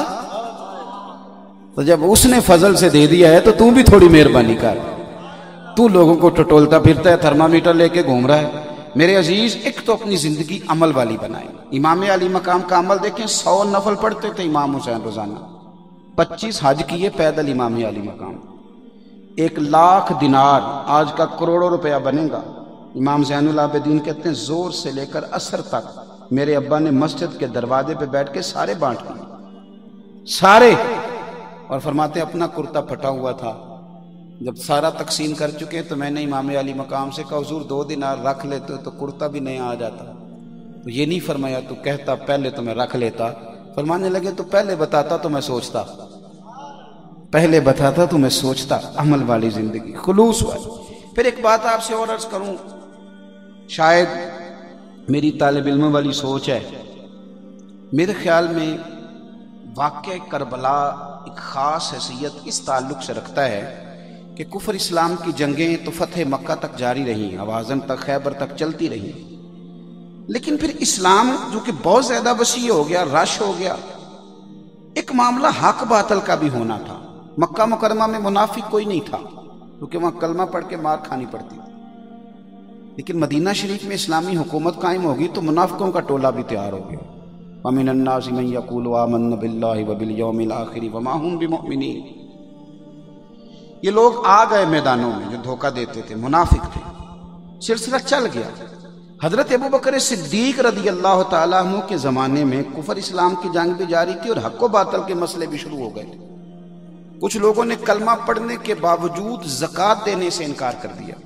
S1: تو جب اس نے فضل سے دے دیا ہے تو بھی تھوڑی مہربانی کر۔ تو لوگوں کو ٹٹولتا پھرتا ہے، تھرمامیٹر لے کے گھوم رہا ہے۔ میرے عزیز ایک تو اپنی زندگی عمل والی بنائیں۔ امام علی مقام کا عمل دیکھیں، 100 نفل پڑھتے تھے امام حسین روزانہ، 25 حج کیے پیدل امام علی مقام، 1,00,000 دینار آج کا کروڑوں روپیہ بنے گا۔ امام زین العابدین کہتے ہیں زور سے لے کر عصر تک میرے ابا نے مسجد کے دروازے پہ بیٹھ کے سارے بانٹ دیے، سارے۔ اور فرماتے اپنا کرتا پھٹا ہوا تھا، جب سارا تقسیم کر چکے تو میں نے امام علی مقام سے کہا حضور 2 دینار رکھ لیتے تو کرتا بھی نہیں آ جاتا۔ تو یہ نہیں فرمایا تو کہتا پہلے تو میں رکھ لیتا، فرمانے لگے تو پہلے بتاتا تو میں سوچتا، پہلے بتاتا تو میں سوچتا، عمل والی زندگی، خلوص والی۔ پھر ایک بات آپ سے اور عرض کروں، شاید میری طالب علم والی سوچ ہے، میرے خیال میں واقعہ کربلا ایک خاص حیثیت اس تعلق سے رکھتا ہے کہ کفر اسلام کی جنگیں تو فتح مکہ تک جاری رہیں، حوازن تک، خیبر تک چلتی رہیں، لیکن پھر اسلام جو کہ بہت زیادہ وسیع ہو گیا، رش ہو گیا، ایک معاملہ حق باطل کا بھی ہونا تھا۔ مکہ مکرمہ میں منافق کوئی نہیں تھا کیونکہ وہاں کلمہ پڑھ کے مار کھانی پڑتی تھی، لیکن مدینہ شریف میں اسلامی حکومت قائم ہوگی تو منافقوں کا ٹولہ بھی تیار ہو گیا۔ وَمِنَ النَّاسِ مَن يَقُولُ آمَنَّا بِاللَّهِ وَبِالْيَوْمِ الْآخِرِ وَمَا هُمْ بِمُؤْمِنِينَ۔ یہ لوگ آ گئے میدانوں میں جو دھوکہ دیتے تھے، منافق تھے، سلسلہ چل گیا۔ حضرت ابو بکر صدیق رضی اللہ تعالیٰ عنہ کے زمانے میں کفر اسلام کی جنگ بھی جاری تھی اور حق و باطل کے مسئلے بھی شروع ہو گئے تھے۔ کچھ لوگوں نے کلمہ پڑھنے کے باوجود زکوٰۃ دینے سے انکار کر دیا۔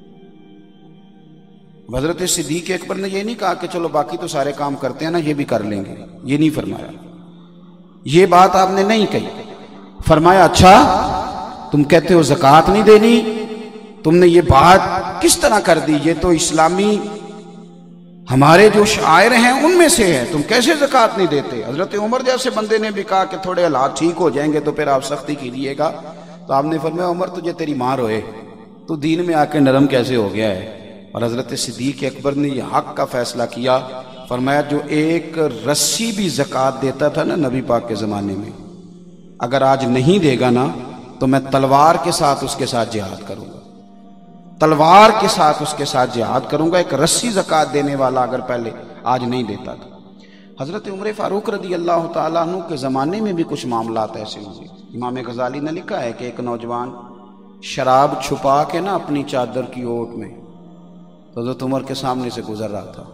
S1: حضرت صدیق اکبر نے یہ نہیں کہا کہ چلو باقی تو سارے کام کرتے ہیں نا، یہ بھی کر لیں گے، یہ نہیں فرمایا، یہ بات آپ نے نہیں کہی۔ فرمایا اچھا تم کہتے ہو زکوٰۃ نہیں دینی، تم نے یہ بات کس طرح کر دی؟ یہ تو اسلامی ہمارے جو شاعر ہیں ان میں سے ہے، تم کیسے زکوٰۃ نہیں دیتے؟ حضرت عمر جیسے بندے نے بھی کہا کہ تھوڑے حالات ٹھیک ہو جائیں گے تو پھر آپ سختی کیجیے گا، تو آپ نے فرمایا عمر تجھے تیری ماں روئے، تو دین میں آ کے نرم کیسے ہو گیا ہے؟ اور حضرت صدیق اکبر نے یہ حق کا فیصلہ کیا، فرمایا جو ایک رسی بھی زکوٰۃ دیتا تھا نا نبی پاک کے زمانے میں، اگر آج نہیں دے گا نا تو میں تلوار کے ساتھ اس کے ساتھ جہاد کروں گا، تلوار کے ساتھ اس کے ساتھ جہاد کروں گا۔ ایک رسی زکوٰۃ دینے والا اگر پہلے آج نہیں دیتا تھا۔ حضرت عمر فاروق رضی اللہ تعالیٰ عنہ کے زمانے میں بھی کچھ معاملات ایسے ہوئے۔ امام غزالی نے لکھا ہے کہ ایک نوجوان شراب چھپا کے نا اپنی چادر کی اوٹ میں حضرت عمر کے سامنے سے گزر رہا تھا،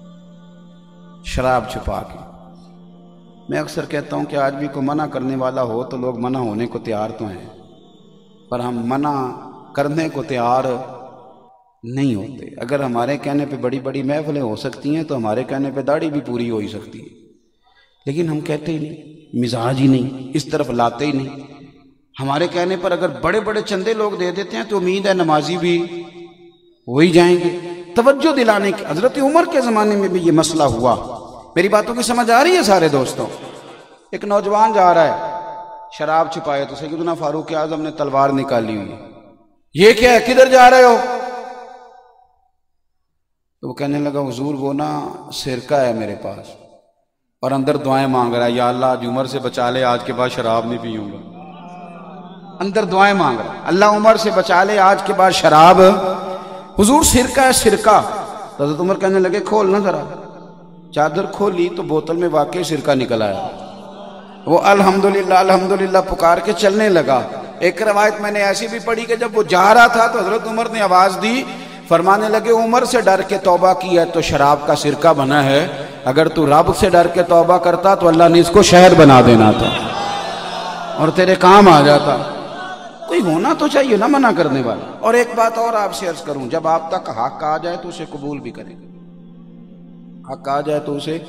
S1: شراب چھپا کے۔ میں اکثر کہتا ہوں کہ آج بھی کوئی منع کرنے والا ہو تو لوگ منع ہونے کو تیار تو ہیں، پر ہم منع کرنے کو تیار نہیں ہوتے۔ اگر ہمارے کہنے پہ بڑی بڑی محفلیں ہو سکتی ہیں تو ہمارے کہنے پہ داڑھی بھی پوری ہو ہی سکتی ہے، لیکن ہم کہتے ہی نہیں، مزاج ہی نہیں، اس طرف لاتے ہی نہیں۔ ہمارے کہنے پر اگر بڑے بڑے چندے لوگ دے دیتے ہیں تو امید ہے نمازی بھی ہو ہی جائیں گے۔ توجہ دلانے کی، حضرت عمر کے زمانے میں بھی یہ مسئلہ ہوا۔ میری باتوں کی سمجھ آ رہی ہے سارے دوستوں؟ ایک نوجوان جا رہا ہے شراب چھپائے تو سیدنا فاروق اعظم نے تلوار نکالی ہوئی، یہ کیا ہے، کدھر جا رہے ہو؟ تو وہ کہنے لگا حضور وہ نا سرکہ ہے میرے پاس، اور اندر دعائیں مانگ رہا ہے، یا اللہ آج عمر سے بچا لے، آج کے بعد شراب نہیں پیوں گا۔ اندر دعائیں مانگ رہا ہے، اللہ عمر سے بچا لے، آج کے بعد شراب۔ حضور سرکہ ہے، سرکہ۔ تو حضرت عمر کہنے لگے کھول نہ ذرا۔ چادر کھولی تو بوتل میں واقعی سرکہ نکل آیا۔ وہ الحمدللہ الحمدللہ پکار کے چلنے لگا۔ ایک روایت میں نے ایسی بھی پڑھی کہ جب وہ جا رہا تھا تو حضرت عمر نے آواز دی، فرمانے لگے عمر سے ڈر کے توبہ کی ہے تو شراب کا سرکہ بنا ہے، اگر تو رب سے ڈر کے توبہ کرتا تو اللہ نے اس کو شہر بنا دینا تھا اور تیرے کام آ جاتا۔ کوئی ہونا تو چاہیے نا منع کرنے والا۔ اور ایک بات اور آپ سے عرض کروں، جب آپ تک حق آ جائے تو اسے قبول بھی کریں، حق آ جائے تو اسے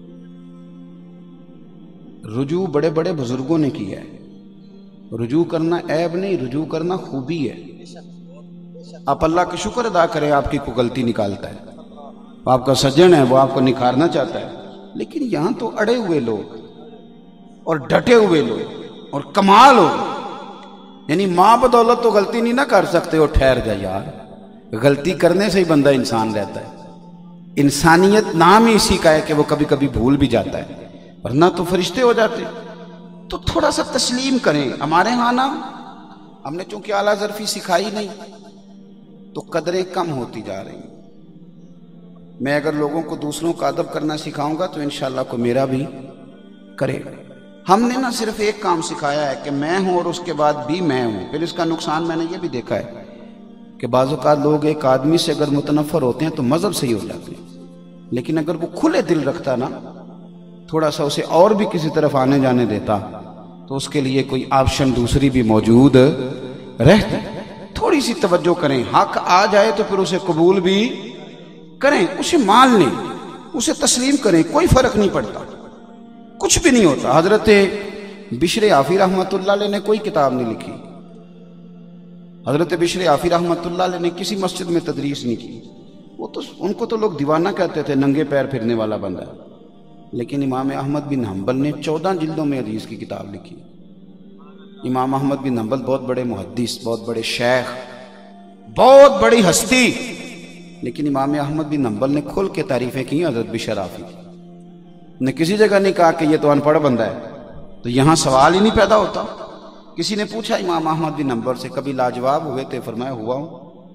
S1: رجوع بڑے بڑے بزرگوں نے کیا ہے۔ رجوع کرنا عیب نہیں، رجوع کرنا خوبی ہے۔ آپ اللہ کا شکر ادا کریں، آپ کی کوئی غلطی نکالتا ہے، آپ کا سجن ہے، وہ آپ کو نکھارنا چاہتا ہے، لیکن یہاں تو اڑے ہوئے لوگ اور ڈٹے ہوئے لوگ اور کمال ہو، یعنی ماں بدولت تو غلطی نہیں نہ کر سکتے ہو، ٹھہر جا یار، غلطی کرنے سے ہی بندہ انسان رہتا ہے۔ انسانیت نام ہی اسی کا ہے کہ وہ کبھی کبھی بھول بھی جاتا ہے، ورنہ تو فرشتے ہو جاتے۔ تو تھوڑا سا تسلیم کریں۔ ہمارے ہاں نا ہم نے چونکہ اعلیٰ ظرفی سکھائی نہیں تو قدریں کم ہوتی جا رہی ہیں۔ میں اگر لوگوں کو دوسروں کا ادب کرنا سکھاؤں گا تو انشاءاللہ کو میرا بھی کرے گا۔ ہم نے نہ صرف ایک کام سکھایا ہے کہ میں ہوں اور اس کے بعد بھی میں ہوں۔ پھر اس کا نقصان میں نے یہ بھی دیکھا ہے کہ بعض اوقات لوگ ایک آدمی سے اگر متنفر ہوتے ہیں تو مذہب سے ہی ہو جاتے ہیں، لیکن اگر وہ کھلے دل رکھتا نا، تھوڑا سا اسے اور بھی کسی طرف آنے جانے دیتا تو اس کے لیے کوئی آپشن دوسری بھی موجود رہتی۔ تھوڑی سی توجہ کریں، حق آ جائے تو پھر اسے قبول بھی کریں، اسے مان لیں، اسے تسلیم کریں، کوئی فرق نہیں پڑتا۔ کچھ بھی نہیں ہوتا. حضرت بشر عافی رحمۃ اللہ علیہ نے کوئی کتاب نہیں لکھی. حضرت بشر عافی رحمۃ اللہ علیہ نے کسی مسجد میں تدریس نہیں کی. وہ تو ان کو تو لوگ دیوانہ کہتے تھے، ننگے پیر پھرنے والا بندہ. لیکن امام احمد بن حنبل نے 14 جلدوں میں حدیث کی کتاب لکھی. امام احمد بن حنبل بہت بڑے محدث، بہت بڑے شیخ، بہت بڑی ہستی، لیکن امام احمد بن حنبل نے کھل کے تعریفیں کی حضرت بشر عافی. نے کسی جگہ نہیں کہا کہ یہ تو ان پڑھ بندہ ہے. تو یہاں سوال ہی نہیں پیدا ہوتا. کسی نے پوچھا امام احمد بن حنبل سے، کبھی لاجواب ہوئے تھے؟ فرمایا ہوا ہوں.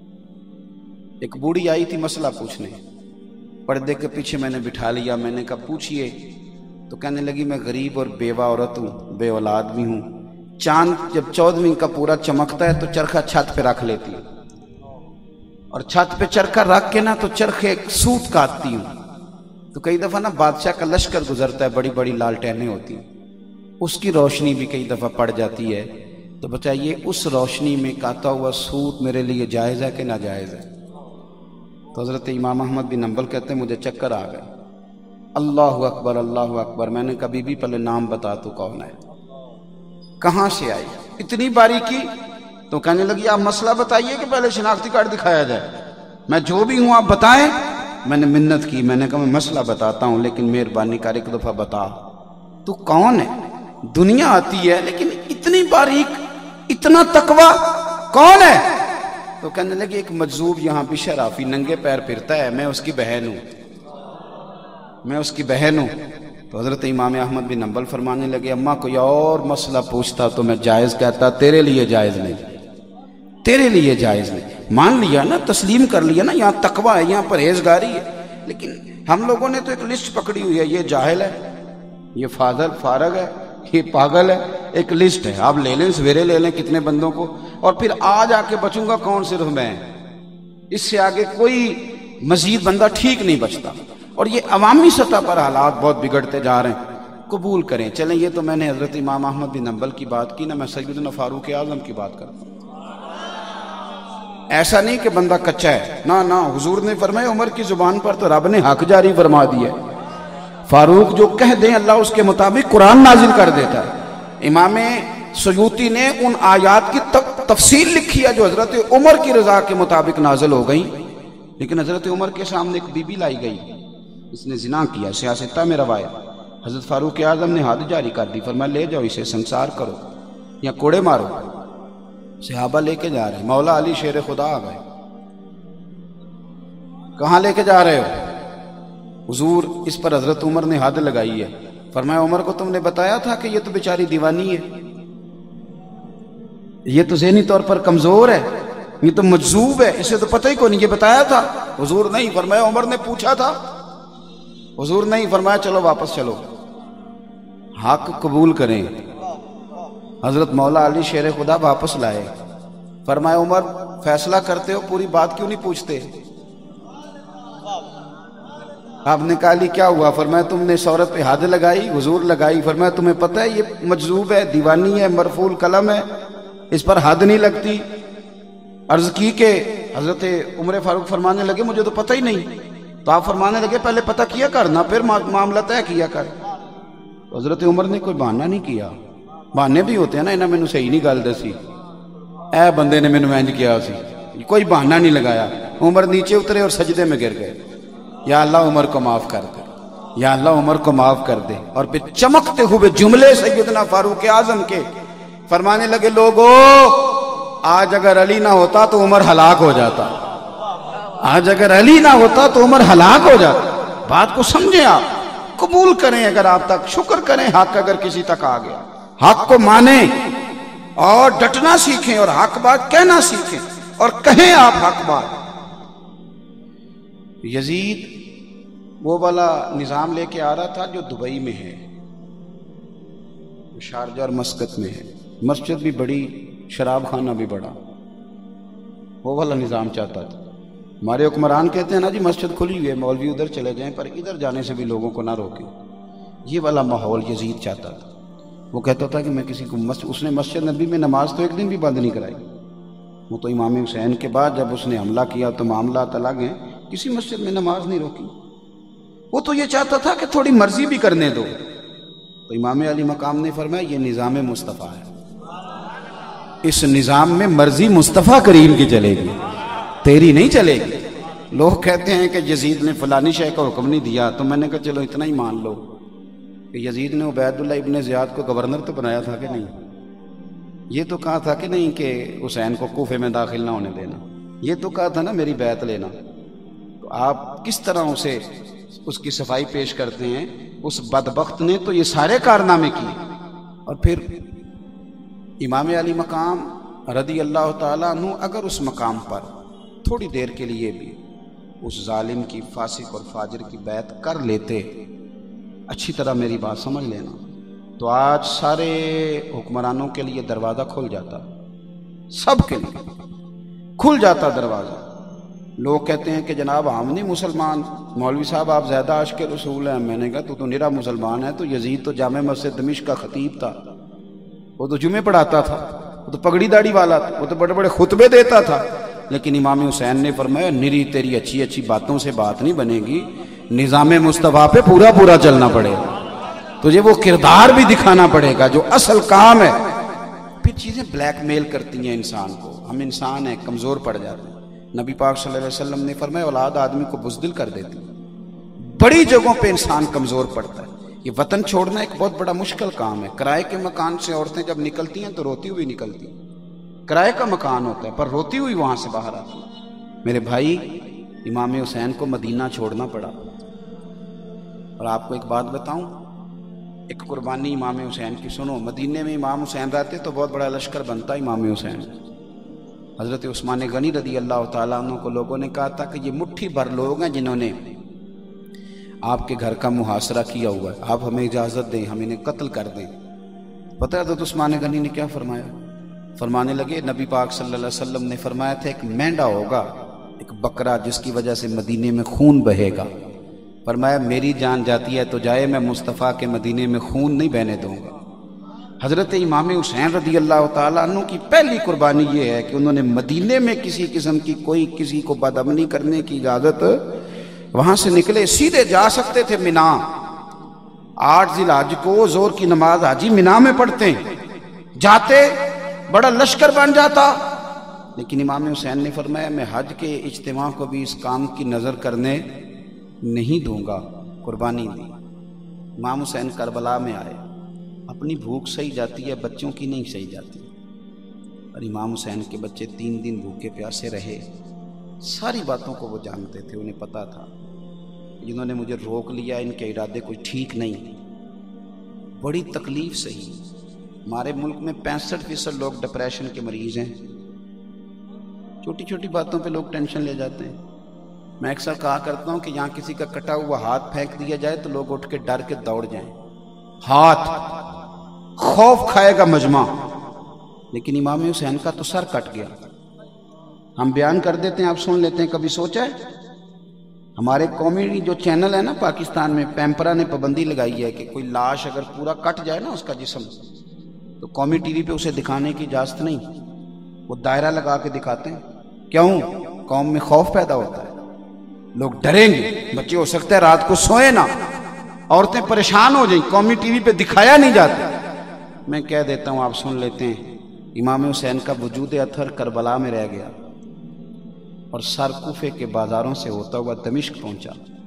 S1: ایک بوڑھی آئی تھی مسئلہ پوچھنے، پردے کے پیچھے میں نے بٹھا لیا. میں نے کہا پوچھئے. تو کہنے لگی میں غریب اور بیوہ عورت ہوں، بے اولاد بھی ہوں. چاند جب 14ویں کا پورا چمکتا ہے تو چرخہ چھت پہ رکھ لیتی ہوں، اور چھت پہ چرخہ رکھ کے نا تو چرخے سوت کاٹتی ہوں. تو کئی دفعہ نا بادشاہ کا لشکر گزرتا ہے، بڑی بڑی لالٹینیں ہوتی ہیں، اس کی روشنی بھی کئی دفعہ پڑ جاتی ہے. تو بتائیے اس روشنی میں کاتا ہوا سوت میرے لیے جائز ہے کہ ناجائز ہے؟ تو حضرت امام احمد بن حنبل کہتے ہیں مجھے چکر آ گئے. اللہ اکبر اللہ اکبر. میں نے کبھی بھی پہلے نام بتا تو کون ہے، کہاں سے آئی، اتنی باریکی. تو کہنے لگی آپ مسئلہ بتائیے کہ پہلے شناختی کارڈ دکھایا جائے. میں جو بھی ہوں آپ بتائیں. میں نے منت کی، میں نے کہا میں مسئلہ بتاتا ہوں لیکن مہربانی کر ایک دفعہ بتا تو کون ہے. دنیا آتی ہے لیکن اتنی باریک، اتنا تقوی، کون ہے؟ تو کہنے لگے ایک مجذوب یہاں بشر عافی ننگے پیر پھرتا ہے، میں اس کی بہن ہوں، میں اس کی بہن ہوں. تو حضرت امام احمد بن حنبل فرمانے لگے اماں کوئی اور مسئلہ پوچھتا تو میں جائز کہتا، تیرے لیے جائز نہیں، تیرے لیے جائز نہیں. مان لیا نا، تسلیم کر لیا نا، یہاں تقوی ہے، یہاں پرہیزگاری ہے. لیکن ہم لوگوں نے تو ایک لسٹ پکڑی ہوئی ہے، یہ جاہل ہے، یہ فارغ ہے، یہ پاگل ہے. ایک لسٹ ہے، آپ لے لیں، سویرے لے لیں کتنے بندوں کو، اور پھر آج آ کے بچوں گا کون؟ صرف میں. اس سے آگے کوئی مزید بندہ ٹھیک نہیں بچتا. اور یہ عوامی سطح پر حالات بہت بگڑتے جا رہے ہیں. قبول کریں. چلیں یہ تو میں نے حضرت امام احمد بن حنبل کی بات کی نا، میں سیدنا فاروق اعظم کی بات کرتا ہوں. ایسا نہیں کہ بندہ کچا ہے، نہ حضور نے فرمایا عمر کی زبان پر تو رب نے حق جاری فرما دیا ہے. فاروق جو کہہ دیں اللہ اس کے مطابق قرآن نازل کر دیتا ہے. امام سیوطی نے ان آیات کی تفصیل لکھی ہے جو حضرت عمر کی رضا کے مطابق نازل ہو گئی. لیکن حضرت عمر کے سامنے ایک بی بی لائی گئی، اس نے زنا کیا، سیاستہ میں روایت. حضرت فاروق اعظم نے حد جاری کر دی، فرمایا لے جاؤ اسے سنسار کرو یا کوڑے مارو. صحابہ لے کے جا رہے ہیں، مولا علی شیر خدا آ گئے. کہاں لے کے جا رہے ہو؟ حضور اس پر حضرت عمر نے حد لگائی ہے. فرمایا عمر کو تم نے بتایا تھا کہ یہ تو بیچاری دیوانی ہے، یہ تو ذہنی طور پر کمزور ہے، یہ تو مجذوب ہے، اسے تو پتہ ہی کو نہیں، یہ بتایا تھا؟ حضور نہیں. فرمایا عمر نے پوچھا تھا؟ حضور نہیں. فرمایا چلو واپس چلو، حق قبول کریں. حضرت مولا علی شیر خدا واپس لائے. فرمایا عمر فیصلہ کرتے ہو پوری بات کیوں نہیں پوچھتے؟ آپ نے کہا علی کیا ہوا؟ فرمایا تم نے اس عورت پہ حد لگائی. حضور لگائی. فرمایا تمہیں پتہ ہے یہ مجذوب ہے، دیوانی ہے، مرفوع القلم ہے، اس پر حد نہیں لگتی. عرض کی کہ حضرت عمر فاروق فرمانے لگے مجھے تو پتہ ہی نہیں. تو آپ فرمانے لگے پہلے پتہ کیا کرنا پھر معاملہ طے کیا کر. حضرت عمر نے کوئی بہانہ نہیں کیا. بہانے بھی ہوتے ہیں نا، انہیں مینوں صحیح نہیں گل دسی، اے بندے نے مینوں انج کیا سی، کوئی بہانہ نہیں لگایا. عمر نیچے اترے اور سجدے میں گر گئے. یا اللہ عمر کو معاف کر دے، یا اللہ عمر کو معاف کر دے. اور پھر چمکتے ہوئے جملے سیدنا فاروق اعظم کے فرمانے لگے لوگو آج اگر علی نہ ہوتا تو عمر ہلاک ہو جاتا، آج اگر علی نہ ہوتا تو عمر ہلاک ہو جاتا. بات کو سمجھیں، آپ قبول کریں اگر آپ تک، شکر کریں حق اگر کسی تک آ گیا. حق کو مانیں اور ڈٹنا سیکھیں اور حق بات کہنا سیکھیں اور کہیں آپ حق بات. یزید وہ والا نظام لے کے آ رہا تھا جو دبئی میں ہے، شارجہ اور مسقط میں ہے، مسجد بھی بڑی، شراب خانہ بھی بڑا، وہ والا نظام چاہتا تھا. ہمارے حکمران کہتے ہیں نا جی مسجد کھلی ہوئی ہے، مولوی ادھر چلے جائیں پر ادھر جانے سے بھی لوگوں کو نہ روکیں. یہ والا ماحول یزید چاہتا تھا. وہ کہتا تھا کہ میں کسی کو اس نے مسجد نبی میں نماز تو ایک دن بھی بند نہیں کرائی. وہ تو امام حسین کے بعد جب اس نے حملہ کیا تو معاملات الگ ہیں، کسی مسجد میں نماز نہیں روکی. وہ تو یہ چاہتا تھا کہ تھوڑی مرضی بھی کرنے دو، تو امام علی مقام نے فرمایا یہ نظام مصطفیٰ ہے، اس نظام میں مرضی مصطفیٰ کریم کی چلے گی، تیری نہیں چلے گی۔ لوگ کہتے ہیں کہ یزید نے فلانی شے کا حکم نہیں دیا، تو میں نے کہا چلو اتنا ہی مان لو کہ یزید نے عبید اللہ ابن زیاد کو گورنر تو بنایا تھا کہ نہیں؟ یہ تو کہا تھا کہ نہیں کہ حسین کو کوفے میں داخل نہ ہونے دینا، یہ تو کہا تھا نا میری بیعت لینا۔ تو آپ کس طرح اسے اس کی صفائی پیش کرتے ہیں؟ اس بدبخت نے تو یہ سارے کارنامے کیے۔ اور پھر امام علی مقام رضی اللہ تعالیٰ عنہ اگر اس مقام پر تھوڑی دیر کے لیے بھی اس ظالم کی، فاسق اور فاجر کی بیعت کر لیتے، اچھی طرح میری بات سمجھ لینا، تو آج سارے حکمرانوں کے لیے دروازہ کھل جاتا، سب کے لیے کھل جاتا دروازہ۔ لوگ کہتے ہیں کہ جناب ہم نہیں مسلمان، مولوی صاحب آپ زیادہ عاشق رسول ہیں۔ میں نے کہا تو نرا مسلمان ہے، تو یزید تو جامع مسجد دمشق کا خطیب تھا، وہ تو جمعے پڑھاتا تھا، وہ تو پگڑی داڑھی والا تھا، وہ تو بڑے بڑے خطبے دیتا تھا۔ لیکن امام حسین نے فرمایا نری تیری اچھی اچھی باتوں سے بات نہیں بنے گی، نظام مصطفیٰ پہ پورا پورا چلنا پڑے گا، تجھے وہ کردار بھی دکھانا پڑے گا جو اصل کام ہے۔ پھر چیزیں بلیک میل کرتی ہیں انسان کو، ہم انسان ہیں، کمزور پڑ جاتے ہیں۔ نبی پاک صلی اللہ علیہ وسلم نے فرمایا اولاد آدمی کو بزدل کر دیتی، بڑی جگہوں پہ انسان کمزور پڑتا ہے۔ یہ وطن چھوڑنا ایک بہت بڑا مشکل کام ہے۔ کرائے کے مکان سے عورتیں جب نکلتی ہیں تو روتی ہوئی نکلتی ہیں، کرائے کا مکان ہوتا ہے پر روتی ہوئی وہاں سے باہر آتی ہیں۔ میرے بھائی امام حسین کو مدینہ چھوڑنا پڑا۔ اور آپ کو ایک بات بتاؤں، ایک قربانی امام حسین کی سنو۔ مدینے میں امام حسین رہتے تو بہت بڑا لشکر بنتا امام حسین۔ حضرت عثمان غنی رضی اللہ تعالیٰ عنہ کو لوگوں نے کہا تھا کہ یہ مٹھی بھر لوگ ہیں جنہوں نے آپ کے گھر کا محاصرہ کیا ہوا ہے، آپ ہمیں اجازت دیں، ہم انہیں قتل کر دیں۔ پتہ ہے حضرت عثمان غنی نے کیا فرمایا؟ فرمانے لگے نبی پاک صلی اللہ علیہ وسلم نے فرمایا تھا ایک مینڈا ہوگا، ایک بکرا جس کی وجہ سے مدینے میں خون بہے گا، فرمایا میری جان جاتی ہے تو جائے، میں مصطفیٰ کے مدینے میں خون نہیں بہنے دوں گا۔ حضرت امام حسین رضی اللہ تعالیٰ عنہ کی پہلی قربانی یہ ہے کہ انہوں نے مدینے میں کسی قسم کی کوئی کسی کو بدامنی کرنے کی اجازت، وہاں سے نکلے سیدھے جا سکتے تھے مینا، 8 ذی الحج کو زور کی نماز حاجی مینا میں پڑھتے ہیں، جاتے بڑا لشکر بن جاتا، لیکن امام حسین نے فرمایا میں حج کے اجتماع کو بھی اس کام کی نظر کرنے نہیں دوں گا، قربانی دی۔ امام حسین کربلا میں آئے، اپنی بھوک سہی جاتی ہے، بچوں کی نہیں سہی جاتی، اور امام حسین کے بچے 3 دن بھوکے پیاسے رہے۔ ساری باتوں کو وہ جانتے تھے، انہیں پتا تھا جنہوں نے مجھے روک لیا ان کے ارادے کوئی ٹھیک نہیں، بڑی تکلیف سہی۔ ہمارے ملک میں 65% لوگ ڈپریشن کے مریض ہیں، چھوٹی چھوٹی باتوں پہ لوگ ٹینشن لے جاتے ہیں۔ میں اکثر کہا کرتا ہوں کہ یہاں کسی کا کٹا ہوا ہاتھ پھینک دیا جائے تو لوگ اٹھ کے ڈر کے دوڑ جائیں، ہاتھ خوف کھائے گا مجمع، لیکن امام حسین کا تو سر کٹ گیا۔ ہم بیان کر دیتے ہیں، آپ سن لیتے ہیں، کبھی سوچا ہے؟ ہمارے قومی جو چینل ہے نا پاکستان میں، پیمپرا نے پابندی لگائی ہے کہ کوئی لاش اگر پورا کٹ جائے نا اس کا جسم، تو قومی ٹی وی پہ اسے دکھانے کی اجازت نہیں، وہ دائرہ لگا کے دکھاتے ہیں۔ کیوں؟ قوم میں خوف پیدا ہوتا ہے، لوگ ڈریں گے، بچے ہو سکتا ہے رات کو سوئے نہ، عورتیں پریشان ہو جائیں، قومی ٹی وی پہ دکھایا نہیں جاتا۔ میں کہہ دیتا ہوں، آپ سن لیتے ہیں، امام حسین کا وجود اطہر کربلا میں رہ گیا اور سر کوفے کے بازاروں سے ہوتا ہوا دمشق پہنچا۔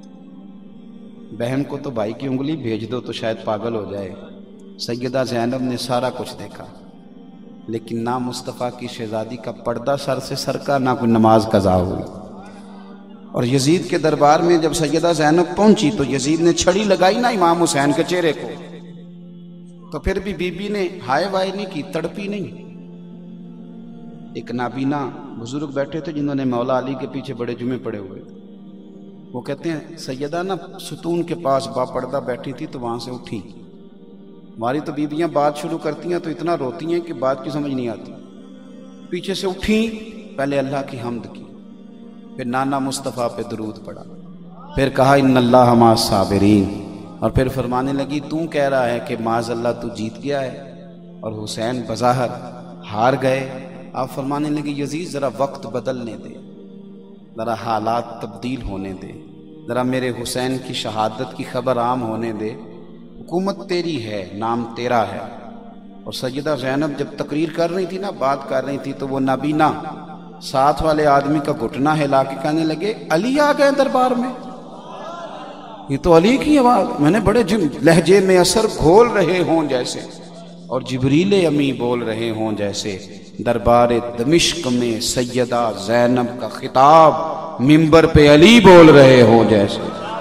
S1: بہن کو تو بھائی کی انگلی بھیج دو تو شاید پاگل ہو جائے۔ سیدہ زینب نے سارا کچھ دیکھا، لیکن نہ مصطفیٰ کی شہزادی کا پردہ سر سے سرکا، نہ کوئی نماز قضا ہوئی۔ اور یزید کے دربار میں جب سیدہ زینب پہنچی تو یزید نے چھڑی لگائی نا امام حسین کے چہرے کو، تو پھر بھی بی بی نے ہائے وائے نہیں کی، تڑپی نہیں۔ ایک نابینا بزرگ بیٹھے تھے جنہوں نے مولا علی کے پیچھے بڑے جمعے پڑے ہوئے تھے، وہ کہتے ہیں سیدہ نا ستون کے پاس با پردہ بیٹھی تھی تو وہاں سے اٹھی۔ ہماری تو بیویاں بات شروع کرتی ہیں تو اتنا روتی ہیں کہ بات کی سمجھ نہیں آتی، پیچھے سے اٹھیں، پہلے اللہ کی حمد کی، پھر نانا مصطفیٰ پہ درود پڑھا، پھر کہا ان اللہ مع الصابرین، اور پھر فرمانے لگی تو کہہ رہا ہے کہ معاذ اللہ تو جیت گیا ہے اور حسین بظاہر ہار گئے۔ آپ فرمانے لگے یزید ذرا وقت بدلنے دے، ذرا حالات تبدیل ہونے دے، ذرا میرے حسین کی شہادت کی خبر عام ہونے دے۔ حکومت تیری ہے، نام تیرا ہے۔ اور سیدہ زینب جب تقریر کر رہی تھی نا، بات کر رہی تھی، تو وہ نابینا ساتھ والے آدمی کا گھٹنا ہلا کے کہنے لگے علی آ گئے دربار میں، یہ تو علی کی آواز، میں نے بڑے لہجے میں اثر گھول رہے ہوں جیسے، اور جبریل امی بول رہے ہوں جیسے، دربار دمشق میں سیدہ زینب کا خطاب منبر پہ علی بول رہے ہوں جیسے۔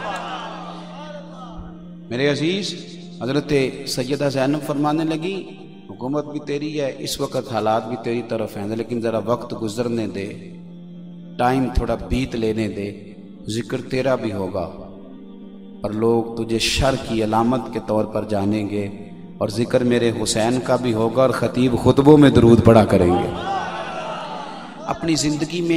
S1: میرے عزیز، حضرت سیدہ زینب فرمانے لگی حکومت بھی تیری ہے، اس وقت حالات بھی تیری طرف ہیں، لیکن ذرا وقت گزرنے دے، ٹائم تھوڑا بیت لینے دے، ذکر تیرا بھی ہوگا اور لوگ تجھے شر کی علامت کے طور پر جانیں گے، اور ذکر میرے حسین کا بھی ہوگا، اور خطیب خطبوں میں درود پڑھا کریں گے۔ اپنی زندگی میں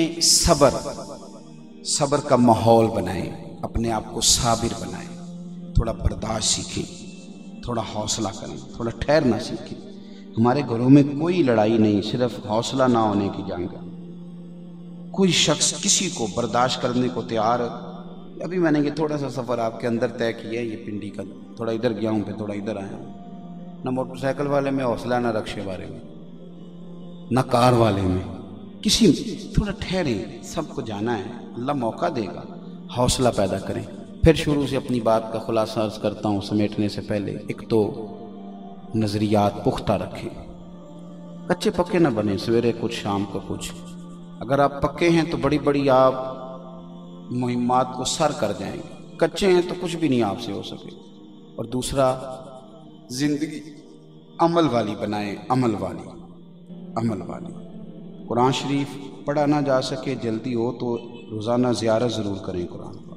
S1: صبر کا ماحول بنائیں، اپنے آپ کو صابر بنائیں، تھوڑا برداشت سیکھیں، تھوڑا حوصلہ کریں، تھوڑا ٹھہرنا سیکھیں۔ ہمارے گھروں میں کوئی لڑائی نہیں، صرف حوصلہ نہ ہونے کی جنگ ہے۔ کوئی شخص کسی کو برداشت کرنے کو تیار ہے۔ ابھی میں نے یہ تھوڑا سا سفر آپ کے اندر طے کیا ہے، یہ پنڈی کا، تھوڑا ادھر گیا ہوں پھر تھوڑا ادھر آیا ہوں۔ نہ موٹر سائیکل والے میں حوصلہ، نہ رکشے والے میں، نہ کار والے میں، کسی میں تھوڑا ٹھہریں، سب کو جانا ہے، اللہ موقع دے گا، حوصلہ پیدا کریں۔ پھر شروع سے اپنی بات کا خلاصہ عرض کرتا ہوں سمیٹنے سے پہلے۔ ایک تو نظریات پختہ رکھیں، کچے پکے نہ بنیں، سویرے کچھ شام کو کچھ۔ اگر آپ پکے ہیں تو بڑی بڑی آپ مہمات کو سر کر جائیں گے، کچے ہیں تو کچھ بھی نہیں آپ سے ہو سکے۔ اور دوسرا، زندگی عمل والی بنائیں، عمل والی۔ قرآن شریف پڑھا نہ جا سکے، جلدی ہو تو روزانہ زیارت ضرور کریں قرآن کو۔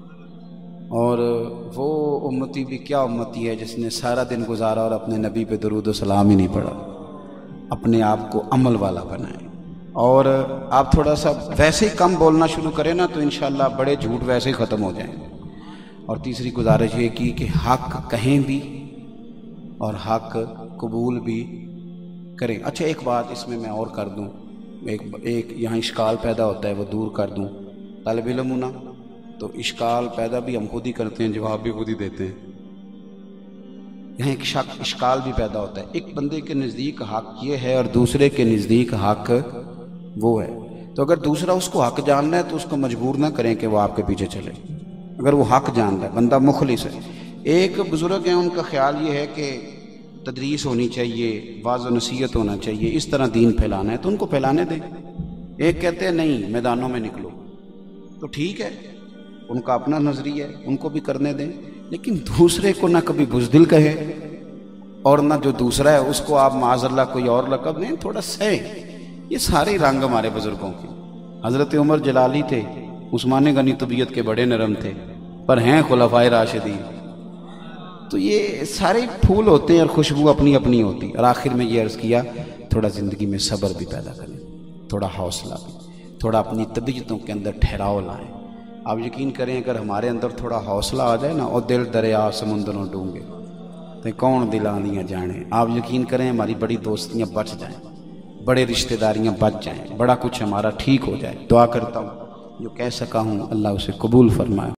S1: اور وہ امتی بھی کیا امتی ہے جس نے سارا دن گزارا اور اپنے نبی پہ درود و سلام ہی نہیں پڑھا۔ اپنے آپ کو عمل والا بنائیں، اور آپ تھوڑا سا ویسے ہی کم بولنا شروع کریں نا تو انشاءاللہ بڑے جھوٹ ویسے ہی ختم ہو جائیں۔ اور تیسری گزارش یہ کی کہ حق کہیں بھی اور حق قبول بھی کریں۔ اچھا ایک بات اس میں اور کر دوں، ایک یہاں اشکال پیدا ہوتا ہے، وہ دور کر دوں۔ طالب علم ہونا تو اشکال پیدا بھی ہم خود ہی کرتے ہیں، جواب بھی خود ہی دیتے ہیں۔ یہاں ایک اشکال بھی پیدا ہوتا ہے، ایک بندے کے نزدیک حق یہ ہے اور دوسرے کے نزدیک حق وہ ہے، تو اگر دوسرا اس کو حق جاننا ہے تو اس کو مجبور نہ کریں کہ وہ آپ کے پیچھے چلے۔ اگر وہ حق جان رہا ہے، بندہ مخلص ہے۔ ایک بزرگ ہیں، ان کا خیال یہ ہے کہ تدریس ہونی چاہیے، واعظ و نصیحت ہونا چاہیے، اس طرح دین پھیلانا ہے تو ان کو پھیلانے دیں۔ ایک کہتے ہیں نہیں میدانوں میں نکلو، تو ٹھیک ہے، ان کا اپنا نظریہ ہے، ان کو بھی کرنے دیں، لیکن دوسرے کو نہ کبھی بزدل کہیں، اور نہ جو دوسرا ہے اس کو آپ معاذ اللہ کوئی اور لقب دیں، تھوڑا سہیں۔ یہ سارے رنگ ہمارے بزرگوں کے۔ حضرت عمر جلالی تھے، عثمان غنی طبیعت کے بڑے نرم تھے، پر ہیں خلفائے راشدین۔ تو یہ سارے پھول ہوتے ہیں اور خوشبو اپنی اپنی ہوتی۔ اور آخر میں یہ عرض کیا، تھوڑا زندگی میں صبر بھی پیدا کریں، تھوڑا حوصلہ بھی، تھوڑا اپنی طبیعتوں کے اندر ٹھہراؤ لائیں۔ آپ یقین کریں اگر ہمارے اندر تھوڑا حوصلہ آ جائے نا، اور دل دریا سمندروں ڈونگے تو کون دلاندیاں جانے، آپ یقین کریں ہماری بڑی دوستیاں بچ جائیں، بڑے رشتہ داریاں بچ جائیں، بڑا کچھ ہمارا ٹھیک ہو جائے۔ دعا کرتا ہوں جو کہہ سکا ہوں اللہ اسے قبول فرمائے۔